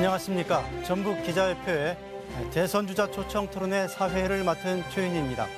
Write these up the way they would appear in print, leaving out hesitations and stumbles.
안녕하십니까. 전북기자협회의 대선주자 초청 토론회 사회를 맡은 최윤희입니다.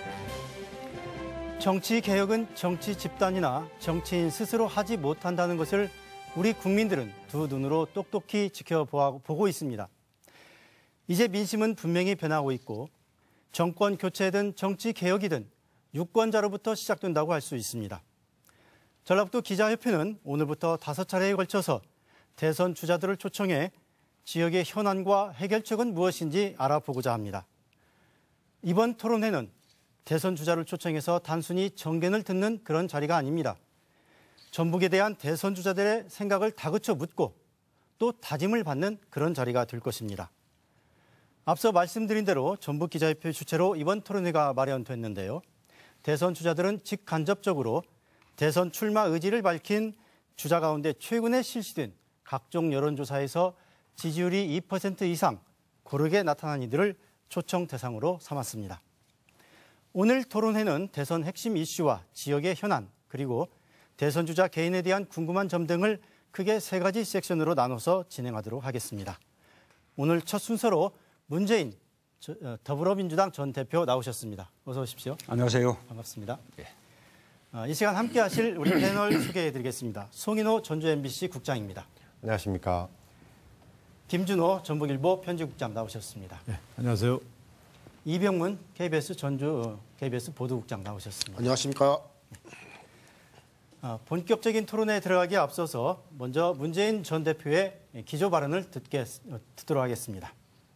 정치개혁은 정치 집단이나 정치인 스스로 하지 못한다는 것을 우리 국민들은 두 눈으로 똑똑히 지켜보고 있습니다. 이제 민심은 분명히 변하고 있고 정권 교체든 정치개혁이든 유권자로부터 시작된다고 할 수 있습니다. 전라북도 기자협회는 오늘부터 5차례에 걸쳐서 대선 주자들을 초청해 지역의 현안과 해결책은 무엇인지 알아보고자 합니다. 이번 토론회는 대선 주자를 초청해서 단순히 정견을 듣는 그런 자리가 아닙니다. 전북에 대한 대선 주자들의 생각을 다그쳐 묻고 또 다짐을 받는 그런 자리가 될 것입니다. 앞서 말씀드린 대로 전북기자협회 주최로 이번 토론회가 마련됐는데요. 대선 주자들은 직간접적으로 대선 출마 의지를 밝힌 주자 가운데 최근에 실시된 각종 여론조사에서 지지율이 2% 이상 고르게 나타난 이들을 초청 대상으로 삼았습니다. 오늘 토론회는 대선 핵심 이슈와 지역의 현안, 그리고 대선 주자 개인에 대한 궁금한 점 등을 크게 3가지 섹션으로 나눠서 진행하도록 하겠습니다. 오늘 첫 순서로 문재인 더불어민주당 전 대표 나오셨습니다. 어서 오십시오. 안녕하세요. 반갑습니다. 이 시간 함께 하실 우리 패널 소개해드리겠습니다. 송인호 전주 MBC 국장입니다. 안녕하십니까. 김준호 전북일보 편집국장 나오셨습니다. 네, 안녕하세요. 이병문 KBS 전주 KBS 보도국장 나오셨습니다. 안녕하십니까. 본격적인 토론에 들어가기에 앞서서 먼저 문재인 전 대표의 기조 발언을 듣도록 하겠습니다.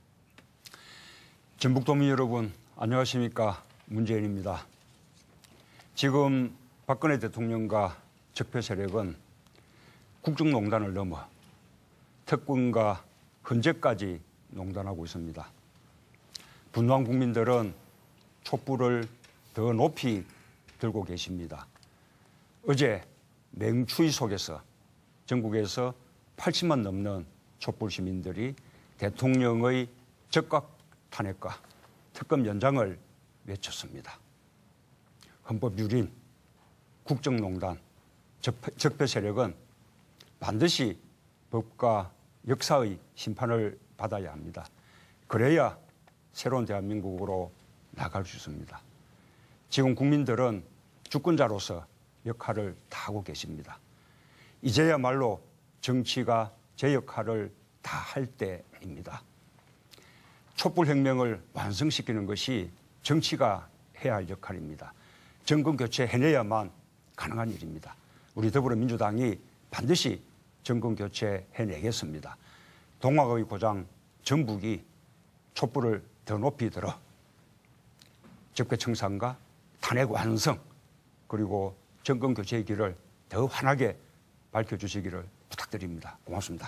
전북도민 여러분, 안녕하십니까. 문재인입니다. 지금 박근혜 대통령과 적폐 세력은 국정농단을 넘어 특권과 헌재까지 농단하고 있습니다. 분노한 국민들은 촛불을 더 높이 들고 계십니다. 어제 맹추위 속에서 전국에서 80만 넘는 촛불 시민들이 대통령의 즉각 탄핵과 특검 연장을 외쳤습니다. 헌법 유린, 국정농단, 적폐 세력은 반드시 법과 역사의 심판을 받아야 합니다. 그래야 새로운 대한민국으로 나갈 수 있습니다. 지금 국민들은 주권자로서 역할을 다하고 계십니다. 이제야말로 정치가 제 역할을 다할 때입니다. 촛불혁명을 완성시키는 것이 정치가 해야 할 역할입니다. 정권 교체 해내야만 가능한 일입니다. 우리 더불어민주당이 반드시 정권 교체 해내겠습니다. 동학의 고장 전북이 촛불을 더 높이 들어 적폐 청산과 탄핵 완성, 그리고 정권 교체의 길을 더 환하게 밝혀주시기를 부탁드립니다. 고맙습니다.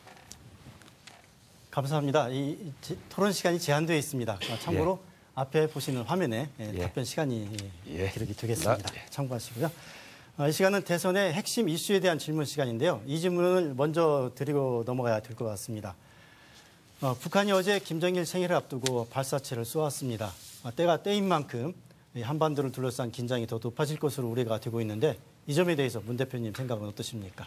감사합니다. 이 토론 시간이 제한되어 있습니다. 참고로 앞에 보시는 화면에 답변 시간이 기록이 되겠습니다. 참고하시고요. 이 시간은 대선의 핵심 이슈에 대한 질문 시간인데요. 이 질문을 먼저 드리고 넘어가야 될 것 같습니다. 북한이 어제 김정일 생일을 앞두고 발사체를 쏘았습니다. 때가 때인 만큼 한반도를 둘러싼 긴장이 더 높아질 것으로 우려가 되고 있는데 이 점에 대해서 문 대표님 생각은 어떠십니까?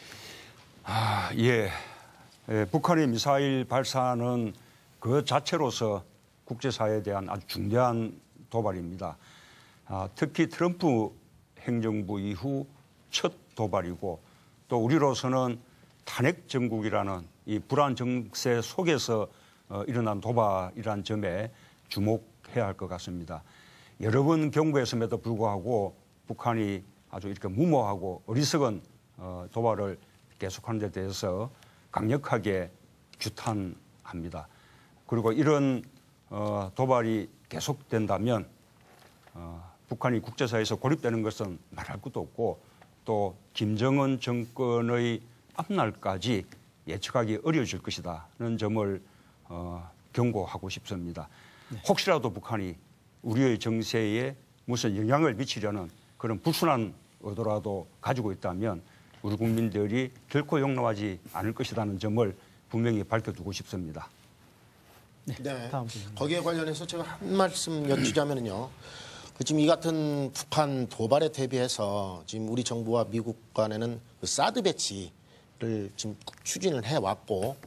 북한의 미사일 발사는 그 자체로서 국제사회에 대한 아주 중대한 도발입니다. 특히 트럼프 행정부 이후 첫 도발이고, 또 우리로서는 탄핵 정국이라는 이 불안 정세 속에서 일어난 도발이라는 점에 주목해야 할 것 같습니다. 여러 번 경고했음에도 불구하고 북한이 아주 이렇게 무모하고 어리석은 도발을 계속하는 데 대해서 강력하게 규탄합니다. 그리고 이런 도발이 계속된다면 북한이 국제사회에서 고립되는 것은 말할 것도 없고, 또 김정은 정권의 앞날까지 예측하기 어려워질 것이라는 점을 경고하고 싶습니다. 혹시라도 북한이 우리의 정세에 무슨 영향을 미치려는 그런 불순한 의도라도 가지고 있다면 우리 국민들이 결코 용납하지 않을 것이라는 점을 분명히 밝혀두고 싶습니다. 네. 거기에 관련해서 제가 한 말씀 여쭈자면요. 지금 이 같은 북한 도발에 대비해서 지금 우리 정부와 미국 간에는 그 사드 배치를 지금 추진을 해왔고,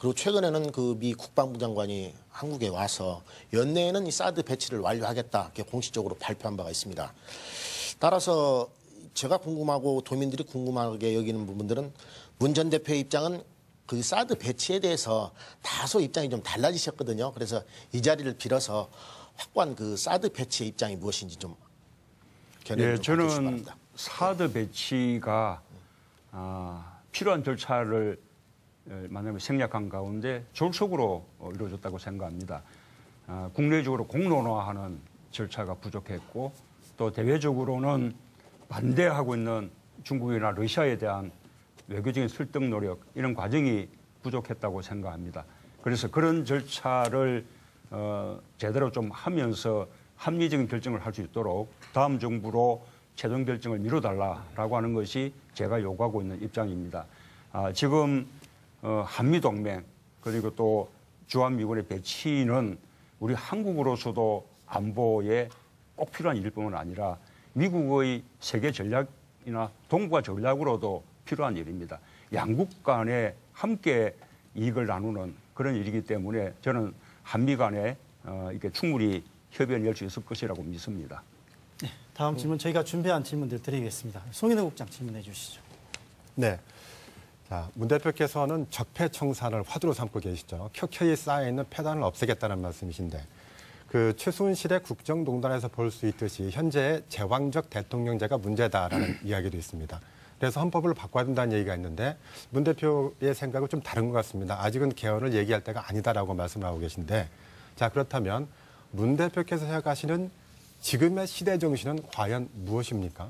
그리고 최근에는 그 미 국방부 장관이 한국에 와서 연내에는 이 사드 배치를 완료하겠다 이렇게 공식적으로 발표한 바가 있습니다. 따라서 제가 궁금하고 도민들이 궁금하게 여기는 부분들은 문 전 대표의 입장은 그 사드 배치에 대해서 다소 입장이 좀 달라지셨거든요. 그래서 이 자리를 빌어서 확고한 그 사드 배치의 입장이 무엇인지 좀 견해를 좀 저는 바꾸시기 바랍니다. 사드 배치가 필요한 절차를 만약에 생략한 가운데 졸속으로 이루어졌다고 생각합니다. 국내적으로 공론화하는 절차가 부족했고 또 대외적으로는 반대하고 있는 중국이나 러시아에 대한 외교적인 설득 노력 이런 과정이 부족했다고 생각합니다. 그래서 그런 절차를 제대로 좀 하면서 합리적인 결정을 할 수 있도록 다음 정부로 최종 결정을 미뤄달라라고 하는 것이 제가 요구하고 있는 입장입니다. 지금 한미동맹 그리고 또 주한미군의 배치는 우리 한국으로서도 안보에 꼭 필요한 일뿐만 아니라 미국의 세계 전략이나 동북아 전략으로도 필요한 일입니다. 양국 간에 함께 이익을 나누는 그런 일이기 때문에 저는 한미 간에 이렇게 충분히 협의를 열 수 있을 것이라고 믿습니다. 네, 다음 질문 저희가 준비한 질문들 드리겠습니다. 송인호 국장 질문해 주시죠. 네. 자, 문 대표께서는 적폐청산을 화두로 삼고 계시죠. 켜켜이 쌓여있는 폐단을 없애겠다는 말씀이신데 그 최순실의 국정농단에서 볼 수 있듯이 현재의 제왕적 대통령제가 문제다라는 이야기도 있습니다. 그래서 헌법을 바꿔야 된다는 얘기가 있는데 문 대표의 생각은 좀 다른 것 같습니다. 아직은 개헌을 얘기할 때가 아니다라고 말씀하고 계신데 자 그렇다면 문 대표께서 생각하시는 지금의 시대 정신은 과연 무엇입니까?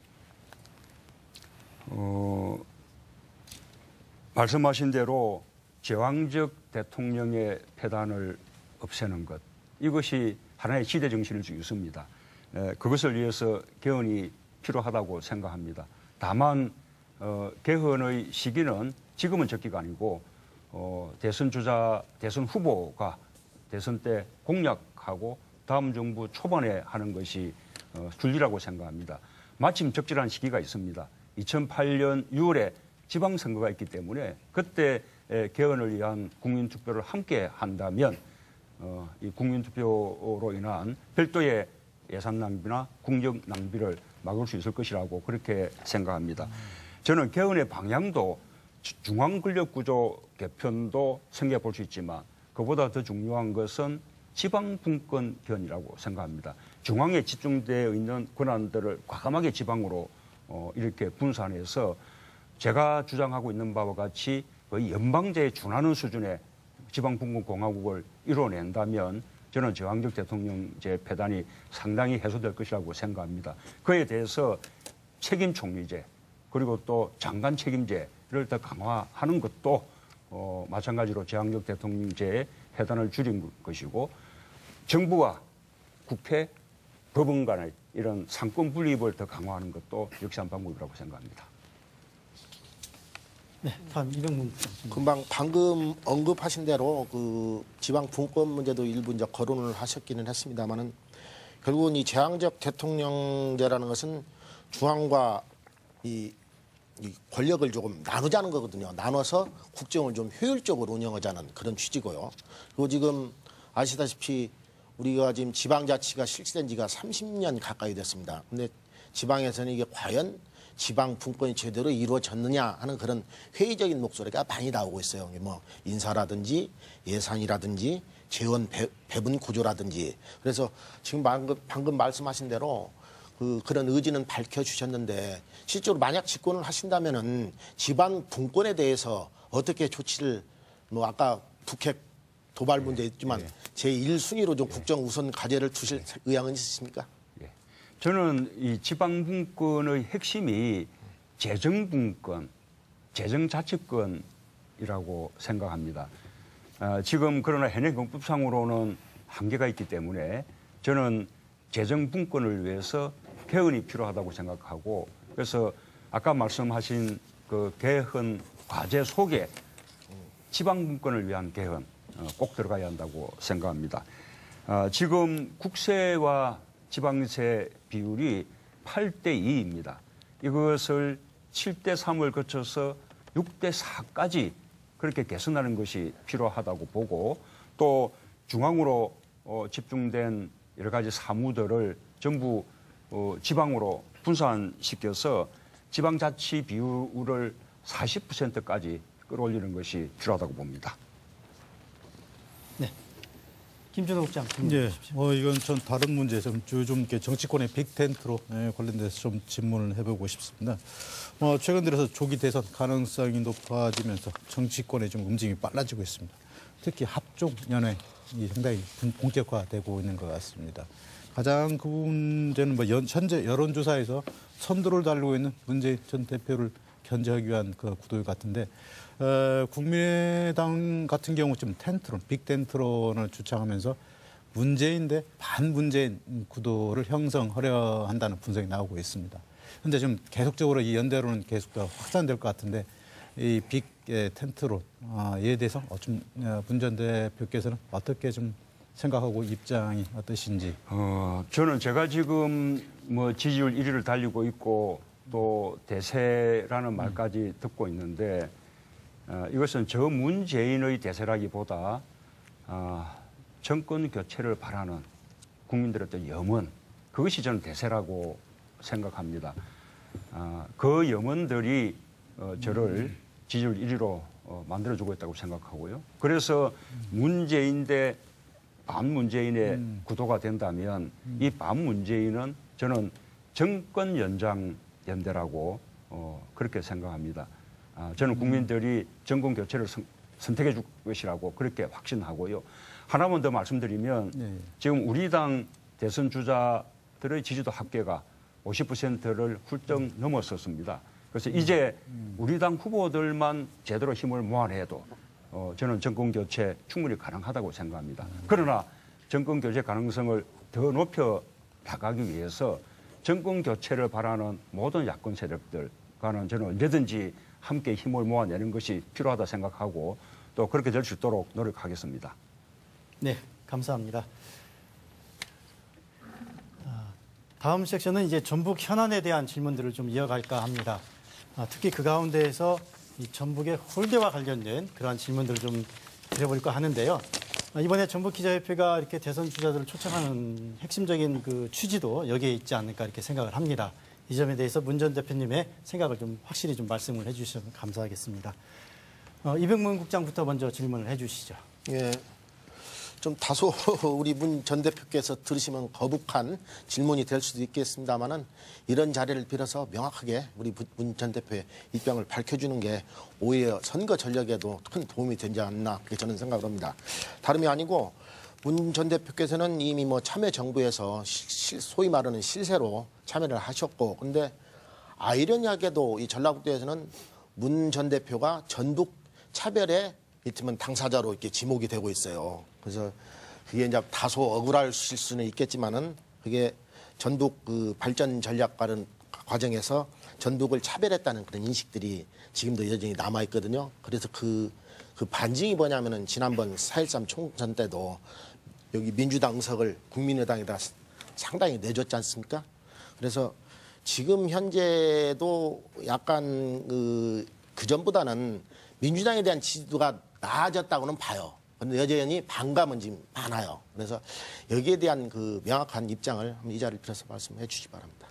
말씀하신 대로 제왕적 대통령의 폐단을 없애는 것 이것이 하나의 시대 정신일 수 있습니다. 그것을 위해서 개헌이 필요하다고 생각합니다. 다만 개헌의 시기는 지금은 적기가 아니고 대선 후보가 대선 때 공약하고 다음 정부 초반에 하는 것이 순리라고 생각합니다. 마침 적절한 시기가 있습니다. 2008년 6월에 지방선거가 있기 때문에 그때 개헌을 위한 국민투표를 함께 한다면 이 국민투표로 인한 별도의 예산 낭비나 국력 낭비를 막을 수 있을 것이라고 그렇게 생각합니다. 저는 개헌의 방향도 중앙권력구조 개편도 생각해 볼 수 있지만 그보다 더 중요한 것은 지방분권 개헌이라고 생각합니다. 중앙에 집중되어 있는 권한들을 과감하게 지방으로 이렇게 분산해서 제가 주장하고 있는 바와 같이 거의 연방제에 준하는 수준의 지방분권 공화국을 이뤄낸다면 저는 제왕적 대통령제 폐단이 상당히 해소될 것이라고 생각합니다. 그에 대해서 책임 총리제 그리고 또 장관 책임제를 더 강화하는 것도 마찬가지로 제왕적 대통령제의 폐단을 줄인 것이고 정부와 국회, 법원 간의 이런 상권 분립을 더 강화하는 것도 역시 한 방법이라고 생각합니다. 네, 다음 이병문 국장. 방금 언급하신 대로 그 지방 분권 문제도 일부 이제 거론을 하셨기는 했습니다만은 결국은 이 제왕적 대통령제라는 것은 중앙과 이 권력을 조금 나누자는 거거든요. 나눠서 국정을 좀 효율적으로 운영하자는 그런 취지고요. 그리고 지금 아시다시피 우리가 지금 지방자치가 실시된 지가 30년 가까이 됐습니다. 근데 지방에서는 이게 과연 지방 분권이 제대로 이루어졌느냐 하는 그런 회의적인 목소리가 많이 나오고 있어요. 뭐 인사라든지 예산이라든지 재원 배분 구조라든지. 그래서 지금 방금 말씀하신 대로 그런 의지는 밝혀주셨는데 실제로 만약 집권을 하신다면은 지방 분권에 대해서 어떻게 조치를 뭐 아까 북핵 도발 문제 있지만 제1순위로 좀 국정 우선 과제를 두실 의향은 있으십니까? 저는 이 지방분권의 핵심이 재정분권, 재정자치권이라고 생각합니다. 지금 그러나 현행 헌법상으로는 한계가 있기 때문에 저는 재정분권을 위해서 개헌이 필요하다고 생각하고 그래서 아까 말씀하신 그 개헌 과제 속에 지방분권을 위한 개헌 꼭 들어가야 한다고 생각합니다. 지금 국세와 지방세 비율이 8대 2입니다. 이것을 7대 3을 거쳐서 6대 4까지 그렇게 개선하는 것이 필요하다고 보고 또 중앙으로 집중된 여러 가지 사무들을 전부 지방으로 분산시켜서 지방자치 비율을 40%까지 끌어올리는 것이 필요하다고 봅니다. 네. 김준호 국장. 예, 이건 전 다른 문제에서 요즘 이렇게 정치권의 빅텐트로 관련돼서 좀 질문을 해보고 싶습니다. 최근 들어서 조기 대선 가능성이 높아지면서 정치권의 좀 움직임이 빨라지고 있습니다. 특히 합종 연행이 상당히 본격화되고 있는 것 같습니다. 가장 그 문제는 현재 여론조사에서 선두를 달리고 있는 문재인 전 대표를 견제하기 위한 그 구도 같은데 국민의당 같은 경우 지금 빅텐트론을 주창하면서 문재인 대 반문재인 구도를 형성하려 한다는 분석이 나오고 있습니다. 그런데 지금 계속적으로 이 연대론은 계속 더 확산될 것 같은데 이 빅텐트론에 대해서 문 전 대표께서는 어떻게 좀 생각하고 입장이 어떠신지? 저는 제가 지금 지지율 1위를 달리고 있고 또 대세라는 말까지 듣고 있는데 이것은 저 문재인의 대세라기보다 정권 교체를 바라는 국민들의 어떤 염원, 그것이 저는 대세라고 생각합니다. 그 염원들이 저를 지지율 1위로 만들어주고 있다고 생각하고요. 그래서 문재인 대 반문재인의 구도가 된다면 이 반문재인은 저는 정권 연장 연대라고 그렇게 생각합니다. 저는 국민들이 정권 교체를 선택해 줄 것이라고 그렇게 확신하고요. 하나만 더 말씀드리면 지금 우리 당 대선 주자들의 지지도 합계가 50%를 훌쩍 넘었었습니다. 그래서 이제 우리 당 후보들만 제대로 힘을 모아내도 저는 정권 교체 충분히 가능하다고 생각합니다. 그러나 정권 교체 가능성을 더 높여 나가기 위해서 정권 교체를 바라는 모든 야권 세력들과는 저는 언제든지 함께 힘을 모아내는 것이 필요하다 생각하고 또 그렇게 될 수 있도록 노력하겠습니다. 네, 감사합니다. 다음 섹션은 이제 전북 현안에 대한 질문들을 좀 이어갈까 합니다. 특히 그 가운데에서 이 전북의 홀대와 관련된 그러한 질문들을 좀 드려볼까 하는데요. 이번에 전북기자협회가 이렇게 대선 주자들을 초청하는 핵심적인 그 취지도 여기에 있지 않을까 이렇게 생각을 합니다. 이 점에 대해서 문 전 대표님의 생각을 좀 확실히 좀 말씀을 해주시면 감사하겠습니다. 이병문 국장부터 먼저 질문을 해주시죠. 예. 좀 다소 우리 문 전 대표께서 들으시면 거북한 질문이 될 수도 있겠습니다만은 이런 자리를 빌어서 명확하게 우리 문 전 대표의 입장을 밝혀주는 게 오히려 선거 전략에도 큰 도움이 되지 않나 그렇게 저는 생각을 합니다. 다름이 아니고 문 전 대표께서는 이미 참여정부에서 소위 말하는 실세로 참여를 하셨고, 근데 아이러니하게도 이 전라북도에서는 문 전 대표가 전북 차별의 이를테면 당사자로 이렇게 지목이 되고 있어요. 그래서 그게 이제 다소 억울하실 수는 있겠지만은 그게 전북 그 발전 전략 과정에서 전북을 차별했다는 그런 인식들이 지금도 여전히 남아 있거든요. 그래서 그 반증이 뭐냐면은 지난번 4.13 총선 때도 여기 민주당 의석을 국민의당에다 상당히 내줬지 않습니까? 그래서 지금 현재도 약간 그 전보다는 민주당에 대한 지지도가 나아졌다고는 봐요. 그런데 여전히 반감은 지금 많아요. 그래서 여기에 대한 그 명확한 입장을 이 자리를 빌어서 말씀해 주시기 바랍니다.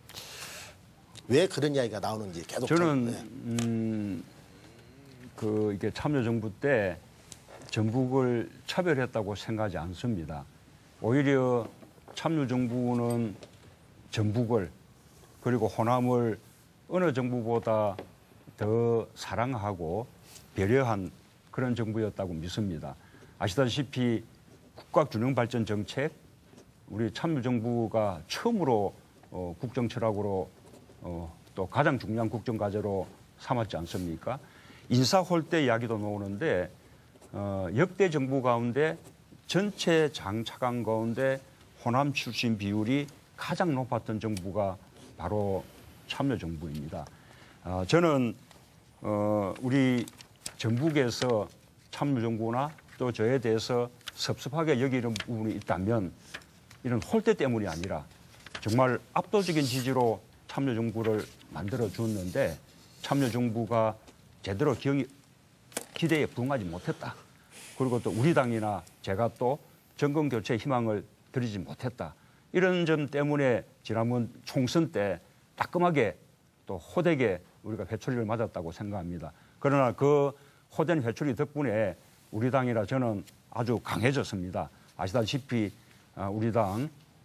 왜 그런 이야기가 나오는지 계속 저는 이게 참여정부 때 전북을 차별했다고 생각하지 않습니다. 오히려 참여정부는 전북을 그리고 호남을 어느 정부보다 더 사랑하고 배려한 그런 정부였다고 믿습니다. 아시다시피 국가균형발전정책, 우리 참여정부가 처음으로 국정철학으로 또 가장 중요한 국정과제로 삼았지 않습니까? 인사홀대 이야기도 나오는데 역대 정부 가운데 전체 장차관 가운데 호남 출신 비율이 가장 높았던 정부가 바로 참여정부입니다. 저는 우리 전북에서 참여정부나 또 저에 대해서 섭섭하게 여기는 부분이 있다면 이런 홀대 때문이 아니라 정말 압도적인 지지로 참여정부를 만들어 주었는데 참여정부가 제대로 기대에 부응하지 못했다. 그리고 또 우리 당이나 제가 또 정권 교체에 희망을 드리지 못했다. 이런 점 때문에 지난번 총선 때 따끔하게 또 호되게 우리가 회초리를 맞았다고 생각합니다. 그러나 그 호된 회초리 덕분에 우리 당이나 저는 아주 강해졌습니다. 아시다시피 우리 당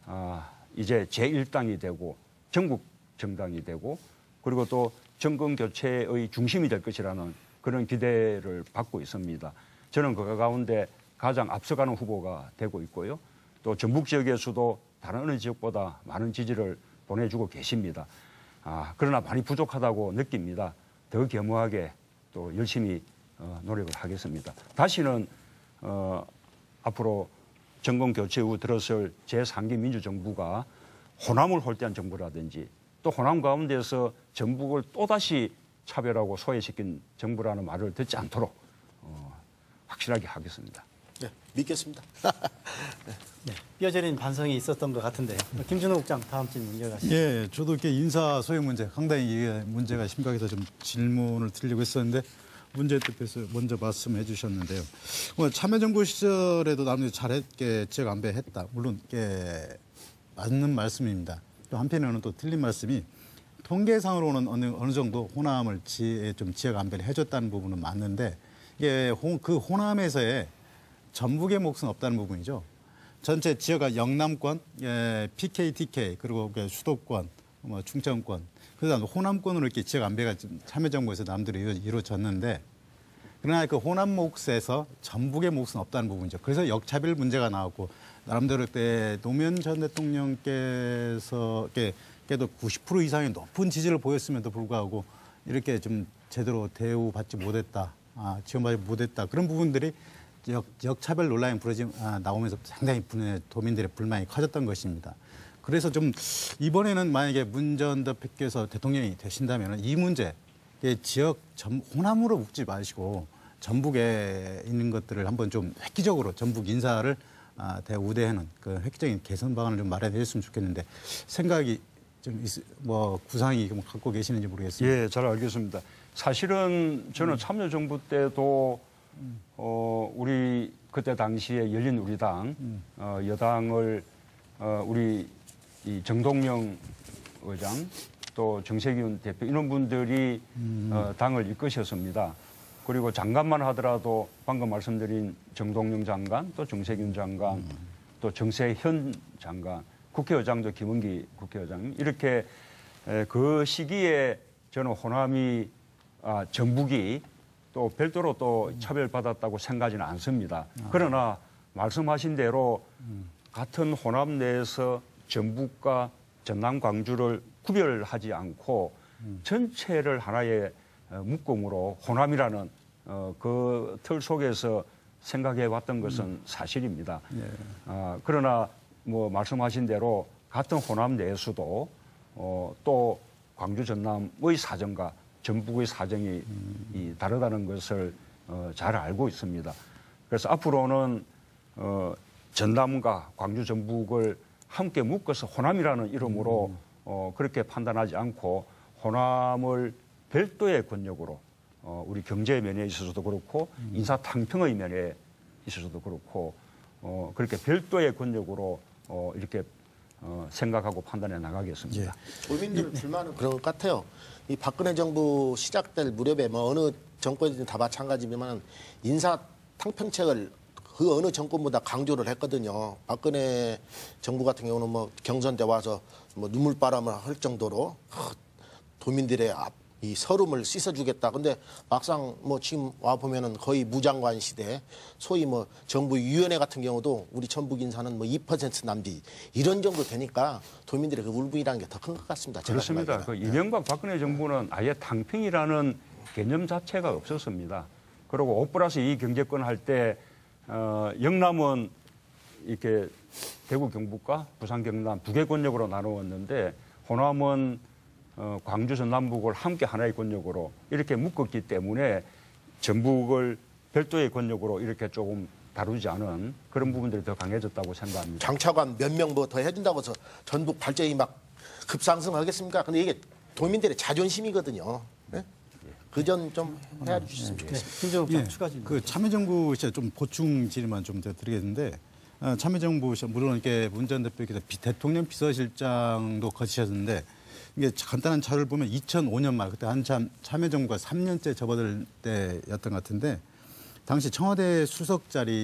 이제 제1당이 되고 전국 정당이 되고 그리고 또 정권 교체의 중심이 될 것이라는 그런 기대를 받고 있습니다. 저는 그 가운데 가장 앞서가는 후보가 되고 있고요. 또 전북 지역에서도 다른 어느 지역보다 많은 지지를 보내주고 계십니다. 그러나 많이 부족하다고 느낍니다. 더 겸허하게 또 열심히 노력을 하겠습니다. 다시는 앞으로 정권 교체 후 들어설 제3기 민주정부가 호남을 홀대한 정부라든지 또 호남 가운데서 전북을 또다시 차별하고 소외시킨 정부라는 말을 듣지 않도록 확실하게 하겠습니다. 네, 믿겠습니다. 네, 뼈저린 반성이 있었던 것 같은데요. 김준호 국장 다음 질문 이어가시죠. 예, 저도 이렇게 인사 소외 문제 상당히 이게 문제가 심각해서 좀 질문을 드리려고 했었는데 문제에 대해서 먼저 말씀해 주셨는데요. 참여정부 시절에도 남들이 잘했게 지역 안배했다. 물론 맞는 말씀입니다. 또 한편으로는 또 틀린 말씀이 통계상으로는 어느 정도 호남을 좀 지역 안배를 해줬다는 부분은 맞는데 이게 그 호남에서의 전북의 몫은 없다는 부분이죠. 전체 지역가 영남권, PK, TK 그리고 수도권, 충청권, 그다음 호남권으로 이렇게 지역 안배가 참여정부에서 남들이 이루어졌는데 그러나 그 호남 몫에서 전북의 몫은 없다는 부분이죠. 그래서 역차별 문제가 나왔고 나름대로 때 노무현 전 대통령께서 도 90% 이상의 높은 지지를 보였음에도 불구하고 이렇게 좀 제대로 대우받지 못했다, 지원받지 못했다 그런 부분들이 역차별 논란이 나오면서 상당히 도민들의 불만이 커졌던 것입니다. 그래서 좀 이번에는 만약에 문 전 대표께서 대통령이 되신다면 이 문제 지역 호남으로 묶지 마시고 전북에 있는 것들을 한번 좀 획기적으로 전북 인사를 우대하는 그 획기적인 개선 방안을 좀 마련해 줬으면 좋겠는데 생각이 좀 구상이 갖고 계시는지 모르겠습니다. 예, 잘 알겠습니다. 사실은 저는 참여정부 때도 우리 그때 당시에 열린 우리당 여당을 우리 이 정동영 의장 또 정세균 대표 이런 분들이 당을 이끄셨습니다. 그리고 장관만 하더라도 방금 말씀드린 정동영 장관 또 정세균 장관 또 정세현 장관 국회의장도 김은기 국회의장 이렇게 그 시기에 저는 호남이 전북이 또 별도로 또 차별받았다고 생각하지는 않습니다. 그러나 말씀하신 대로 같은 호남 내에서 전북과 전남, 광주를 구별하지 않고 전체를 하나의 묶음으로 호남이라는 그 틀 속에서 생각해 왔던 것은 사실입니다. 그러나 말씀하신 대로 같은 호남 내에서도 또 광주, 전남의 사정과 전북의 사정이 다르다는 것을 잘 알고 있습니다. 그래서 앞으로는 전남과 광주, 전북을 함께 묶어서 호남이라는 이름으로 그렇게 판단하지 않고 호남을 별도의 권력으로 우리 경제 면에 있어서도 그렇고 인사탕평의 면에 있어서도 그렇고 그렇게 별도의 권력으로 이렇게 생각하고 판단해 나가겠습니다. 도민들 불만은 그런 것 같아요. 이 박근혜 정부 시작될 무렵에 어느 정권이든 다 마찬가지지만 인사 탕평책을 그 어느 정권보다 강조를 했거든요. 박근혜 정부 같은 경우는 경선 때 와서 눈물바람을 할 정도로 도민들의 이 서름을 씻어주겠다. 근데 막상 지금 와 보면은 거의 무장관 시대, 소위 정부위원회 같은 경우도 우리 전북 인사는 2% 남짓 이런 정도 되니까 도민들의 그 울분이라는 게 더 큰 것 같습니다. 그렇습니다. 그 이명박 박근혜 정부는 아예 탕평이라는 개념 자체가 없었습니다. 그리고 5+2 경제권 할 때 영남은 이렇게 대구 경북과 부산 경남 두 개 권력으로 나누었는데 호남은 광주 전남북을 함께 하나의 권력으로 이렇게 묶었기 때문에 전북을 별도의 권력으로 이렇게 조금 다루지 않은 그런 부분들이 더 강해졌다고 생각합니다. 장차관 몇 명 더 해준다고 해서 전북 발전이 막 급상승하겠습니까? 근데 이게 도민들의 자존심이거든요. 네? 그 점 좀 헤아려 주셨으면 좋겠습니다. 김정욱 추가 질문. 그 참여정부 시절 좀 보충 질의만 좀 드리겠는데 참여정부 시절 물론 이렇게 문 전 대표께서 대통령 비서실장도 거치셨는데 이게 간단한 자료를 보면 2005년 말 그때 한참 참여정부가 3년째 접어들 때였던 것 같은데 당시 청와대 수석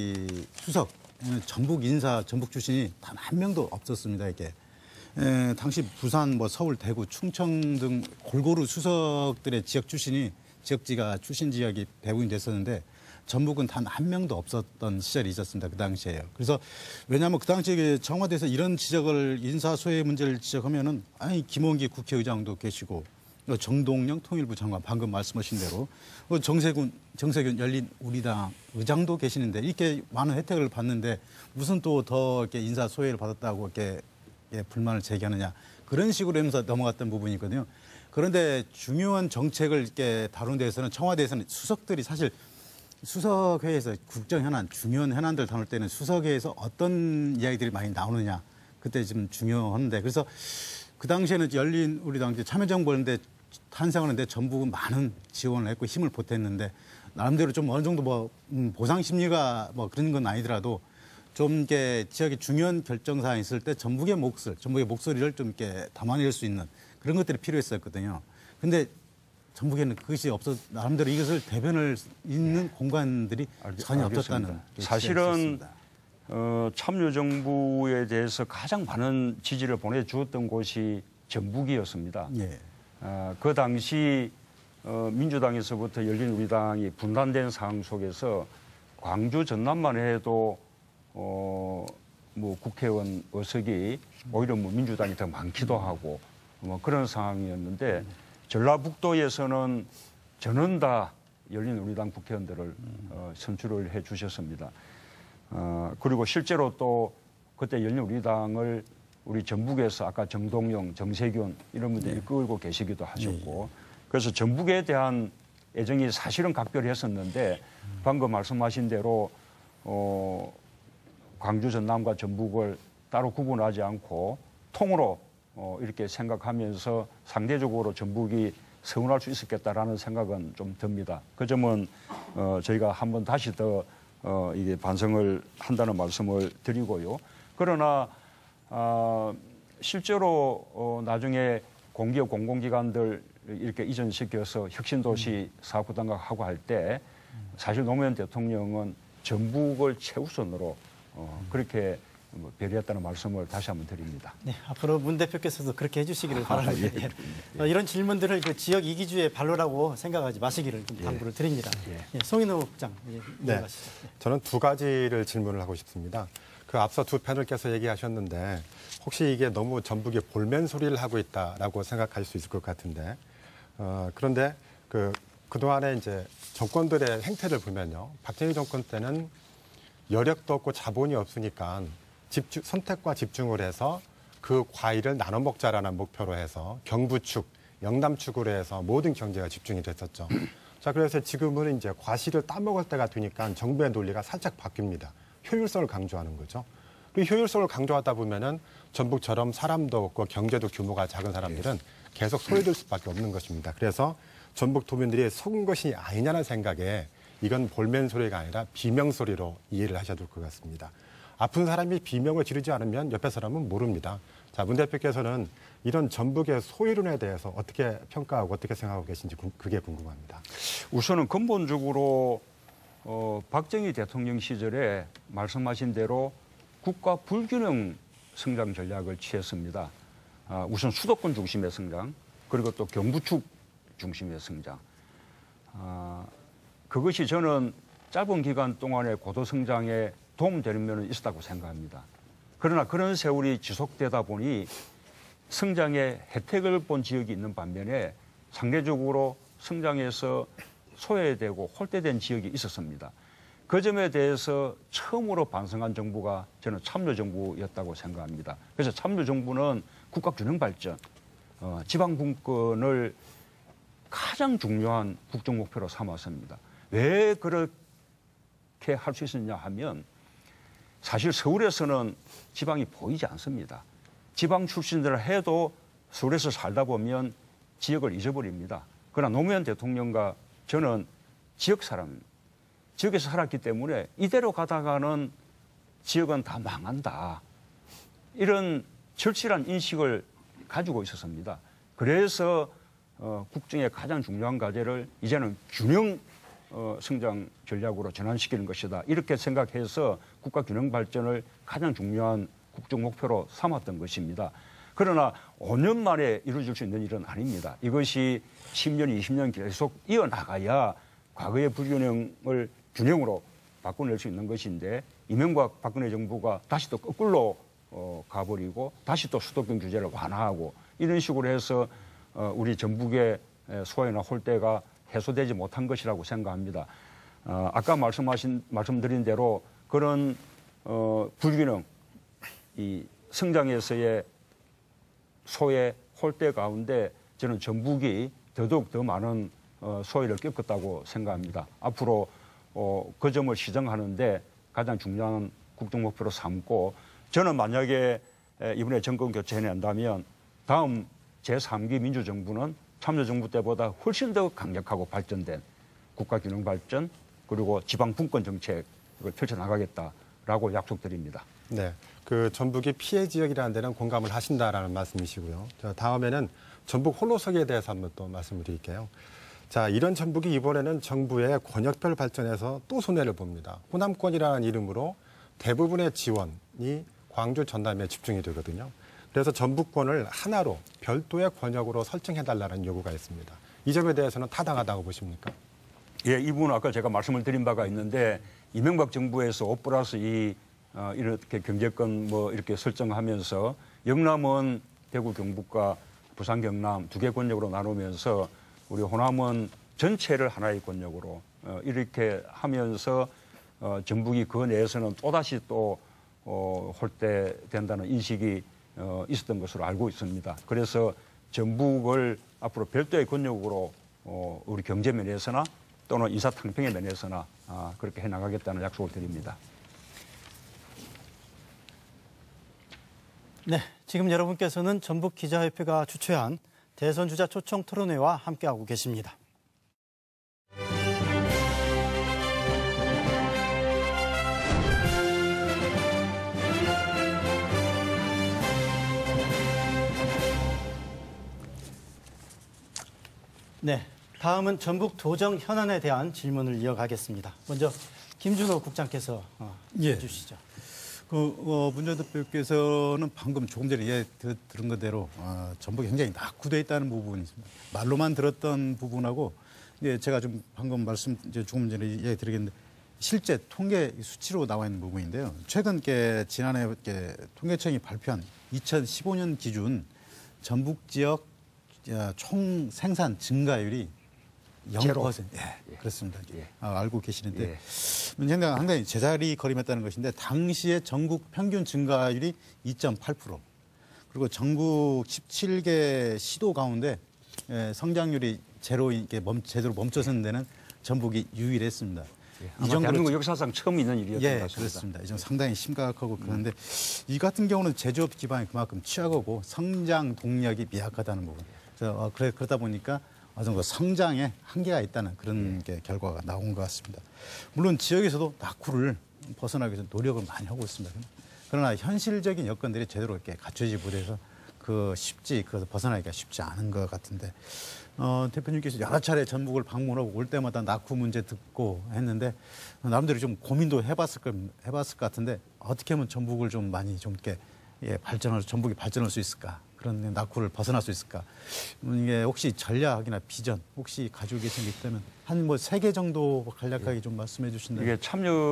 전북 인사 전북 출신이 단 한 명도 없었습니다. 이게 당시 부산, 서울, 대구, 충청 등 골고루 수석들의 지역 출신이 지역지가 출신 지역이 배분이 됐었는데 전북은 단 한 명도 없었던 시절이 있었습니다. 그 당시에요. 그래서 왜냐하면 그 당시에 청와대에서 이런 지적을 인사 소외 문제를 지적하면은 김원기 국회의장도 계시고 정동영 통일부 장관 방금 말씀하신 대로 정세균 열린우리당 의장도 계시는데 이렇게 많은 혜택을 받는데 무슨 또 더 이렇게 인사 소외를 받았다고 이렇게 불만을 제기하느냐 그런 식으로 하면서 넘어갔던 부분이거든요. 그런데 중요한 정책을 이렇게 다루는 데에서는 청와대에서는 수석들이 사실 수석회에서 국정 현안, 중요한 현안들 다룰 때는 수석회에서 어떤 이야기들이 많이 나오느냐 그때 좀 중요한데 그래서 그 당시에는 열린우리당 참여정부인데 탄생하는데 전북은 많은 지원을 했고 힘을 보탰는데 나름대로 좀 어느 정도 보상 심리가 그런 건 아니더라도 좀 이렇게 지역의 중요한 결정 사항이 있을 때 전북의 목소리를 좀 이렇게 담아낼 수 있는 그런 것들이 필요했었거든요. 근데 전북에는 그것이 없어 나름대로 이것을 대변을 있는 공간들이 전혀 없었다는 사실은 참여정부에 대해서 가장 많은 지지를 보내주었던 곳이 전북이었습니다. 예. 그 당시 민주당에서부터 열린우리당이 분단된 상황 속에서 광주 전남만 해도 국회의원 의석이 오히려 민주당이 더 많기도 하고 그런 상황이었는데 전라북도에서는 저는 다 열린우리당 국회의원들을 선출을 해 주셨습니다. 그리고 실제로 또 그때 열린우리당을 우리 전북에서 아까 정동영, 정세균 이런 분들이 끌고 계시기도 하셨고 그래서 전북에 대한 애정이 사실은 각별했었는데 방금 말씀하신 대로 광주 전남과 전북을 따로 구분하지 않고 통으로 이렇게 생각하면서 상대적으로 전북이 서운할 수 있었겠다라는 생각은 좀 듭니다. 그 점은 저희가 한번 다시 더 이게 반성을 한다는 말씀을 드리고요. 그러나 실제로 나중에 공기업 공공기관들 이렇게 이전시켜서 혁신도시 사업부담각하고 할 때 사실 노무현 대통령은 전북을 최우선으로 그렇게 배려했다는 말씀을 다시 한번 드립니다. 네, 앞으로 문 대표께서도 그렇게 해주시기를 바랍니다. 이런 질문들을 지역 이기주의 발로라고 생각하지 마시기를 당부를 드립니다. 송인호 국장, 이어가시죠. 저는 두 가지를 질문을 하고 싶습니다. 그 앞서 두 패널께서 얘기하셨는데 혹시 이게 너무 전북이 볼멘 소리를 하고 있다라고 생각할 수 있을 것 같은데 그런데 그동안에 이제 정권들의 행태를 보면요. 박정희 정권 때는 여력도 없고 자본이 없으니까 선택과 집중을 해서 그 과일을 나눠 먹자라는 목표로 해서 경부축, 영남축으로 해서 모든 경제가 집중이 됐었죠. 자, 그래서 지금은 이제 과실을 따먹을 때가 되니까 정부의 논리가 살짝 바뀝니다. 효율성을 강조하는 거죠. 그리고 효율성을 강조하다 보면은 전북처럼 사람도 없고 경제도 규모가 작은 사람들은 계속 소외될 수밖에 없는 것입니다. 그래서 전북 도민들이 속은 것이 아니냐는 생각에 이건 볼멘 소리가 아니라 비명 소리로 이해를 하셔야 될 것 같습니다. 아픈 사람이 비명을 지르지 않으면 옆에 사람은 모릅니다. 자, 문 대표께서는 이런 전북의 소외론에 대해서 어떻게 평가하고 어떻게 생각하고 계신지 그게 궁금합니다. 우선은 근본적으로 박정희 대통령 시절에 말씀하신 대로 국가 불균형 성장 전략을 취했습니다. 우선 수도권 중심의 성장, 그리고 또 경부축 중심의 성장. 그것이 저는 짧은 기간 동안의 고도 성장에 도움되는 면은 있었다고 생각합니다. 그러나 그런 세월이 지속되다 보니 성장의 혜택을 본 지역이 있는 반면에 상대적으로 성장에서 소외되고 홀대된 지역이 있었습니다. 그 점에 대해서 처음으로 반성한 정부가 저는 참여정부였다고 생각합니다. 그래서 참여정부는 국가균형 발전, 지방분권을 가장 중요한 국정목표로 삼았습니다. 왜 그렇게 할 수 있었냐 하면 사실 서울에서는 지방이 보이지 않습니다. 지방 출신들 해도 서울에서 살다 보면 지역을 잊어버립니다. 그러나 노무현 대통령과 저는 지역 사람입니다. 지역에서 살았기 때문에 이대로 가다가는 지역은 다 망한다. 이런 절실한 인식을 가지고 있었습니다. 그래서 국정의 가장 중요한 과제를 이제는 균형 성장 전략으로 전환시키는 것이다. 이렇게 생각해서 국가 균형 발전을 가장 중요한 국정 목표로 삼았던 것입니다. 그러나 5년 만에 이루어질 수 있는 일은 아닙니다. 이것이 10년, 20년 계속 이어나가야 과거의 불균형을 균형으로 바꿔낼 수 있는 것인데 이명박 박근혜 정부가 다시 또 거꾸로 가버리고 다시 또 수도권 규제를 완화하고 이런 식으로 해서 우리 전북의 소외나 홀대가 해소되지 못한 것이라고 생각합니다. 아까 말씀드린 대로 그런 불균형, 이 성장에서의 소외, 홀대 가운데 저는 전북이 더더욱 더 많은 소외를 겪었다고 생각합니다. 앞으로 그 점을 시정하는데 가장 중요한 국정 목표로 삼고 저는 만약에 이번에 정권 교체해낸다면 다음 제3기 민주정부는 참여정부 때보다 훨씬 더 강력하고 발전된 국가균형 발전 그리고 지방분권 정책을 펼쳐나가겠다라고 약속드립니다. 네, 그 전북이 피해 지역이라는 데는 공감을 하신다라는 말씀이시고요. 자, 다음에는 전북 홀로서기에 대해서 한번 또 말씀을 드릴게요. 자, 이런 전북이 이번에는 정부의 권역별 발전에서 또 손해를 봅니다. 호남권이라는 이름으로 대부분의 지원이 광주 전남에 집중이 되거든요. 그래서 전북권을 하나로 별도의 권역으로 설정해달라는 요구가 있습니다. 이 점에 대해서는 타당하다고 보십니까? 예, 이 부분은 아까 제가 말씀을 드린 바가 있는데 이명박 정부에서 5+2 이렇게 경제권 뭐 이렇게 설정하면서 영남은 대구 경북과 부산 경남 2개 권역으로 나누면서 우리 호남은 전체를 하나의 권역으로 이렇게 하면서 전북이 그 내에서는 또다시 또 홀대된다는 인식이 있었던 것으로 알고 있습니다. 그래서 전북을 앞으로 별도의 권역으로 우리 경제 면에서나 또는 인사탕평의 면에서나 그렇게 해나가겠다는 약속을 드립니다. 네, 지금 여러분께서는 전북기자협회가 주최한 대선주자 초청 토론회와 함께하고 계십니다. 네, 다음은 전북 도정 현안에 대한 질문을 이어가겠습니다. 먼저 김준호 국장께서 해주시죠. 문 전 대표께서는 방금 조금 전에 이야기 들은 그대로 전북이 굉장히 낙후되어 있다는 부분이 있습니다. 말로만 들었던 부분하고 제가 좀 방금 조금 전에 이야기 드리겠는데 실제 통계 수치로 나와 있는 부분인데요. 최근 지난해 통계청이 발표한 2015년 기준 전북 지역 총 생산 증가율이 0%. 예, 그렇습니다. 예. 알고 계시는데 예. 상당히 제자리 걸음했다는 것인데 당시에 전국 평균 증가율이 2.8%. 그리고 전국 17개 시도 가운데 성장률이 제대로 멈춰선 데는 전북이 유일했습니다. 이 정도는 대한민국 역사상 처음 있는 일이었던 것 같습니다. 그렇습니다. 이 점 상당히 심각하고 그런데 이 같은 경우는 제조업 기반이 그만큼 취약하고 성장 동력이 미약하다는 부분. 그러다 보니까 어느 정도 성장에 한계가 있다는 그런 결과가 나온 것 같습니다. 물론 지역에서도 낙후를 벗어나기 위해서 노력을 많이 하고 있습니다. 그러나 현실적인 여건들이 제대로 이렇게 갖춰지지 못해서 그것을 벗어나기가 쉽지 않은 것 같은데 대표님께서 여러 차례 전북을 방문하고 올 때마다 낙후 문제 듣고 했는데 나름대로 좀 고민도 해봤을 것 같은데 어떻게 하면 전북을 좀 많이 좀 이렇게 전북이 발전할 수 있을까? 그런 낙후를 벗어날 수 있을까? 이게 혹시 전략이나 비전 혹시 가지고 계신 게 있다면 한 3개 정도 간략하게 좀 말씀해 주신다면. 이게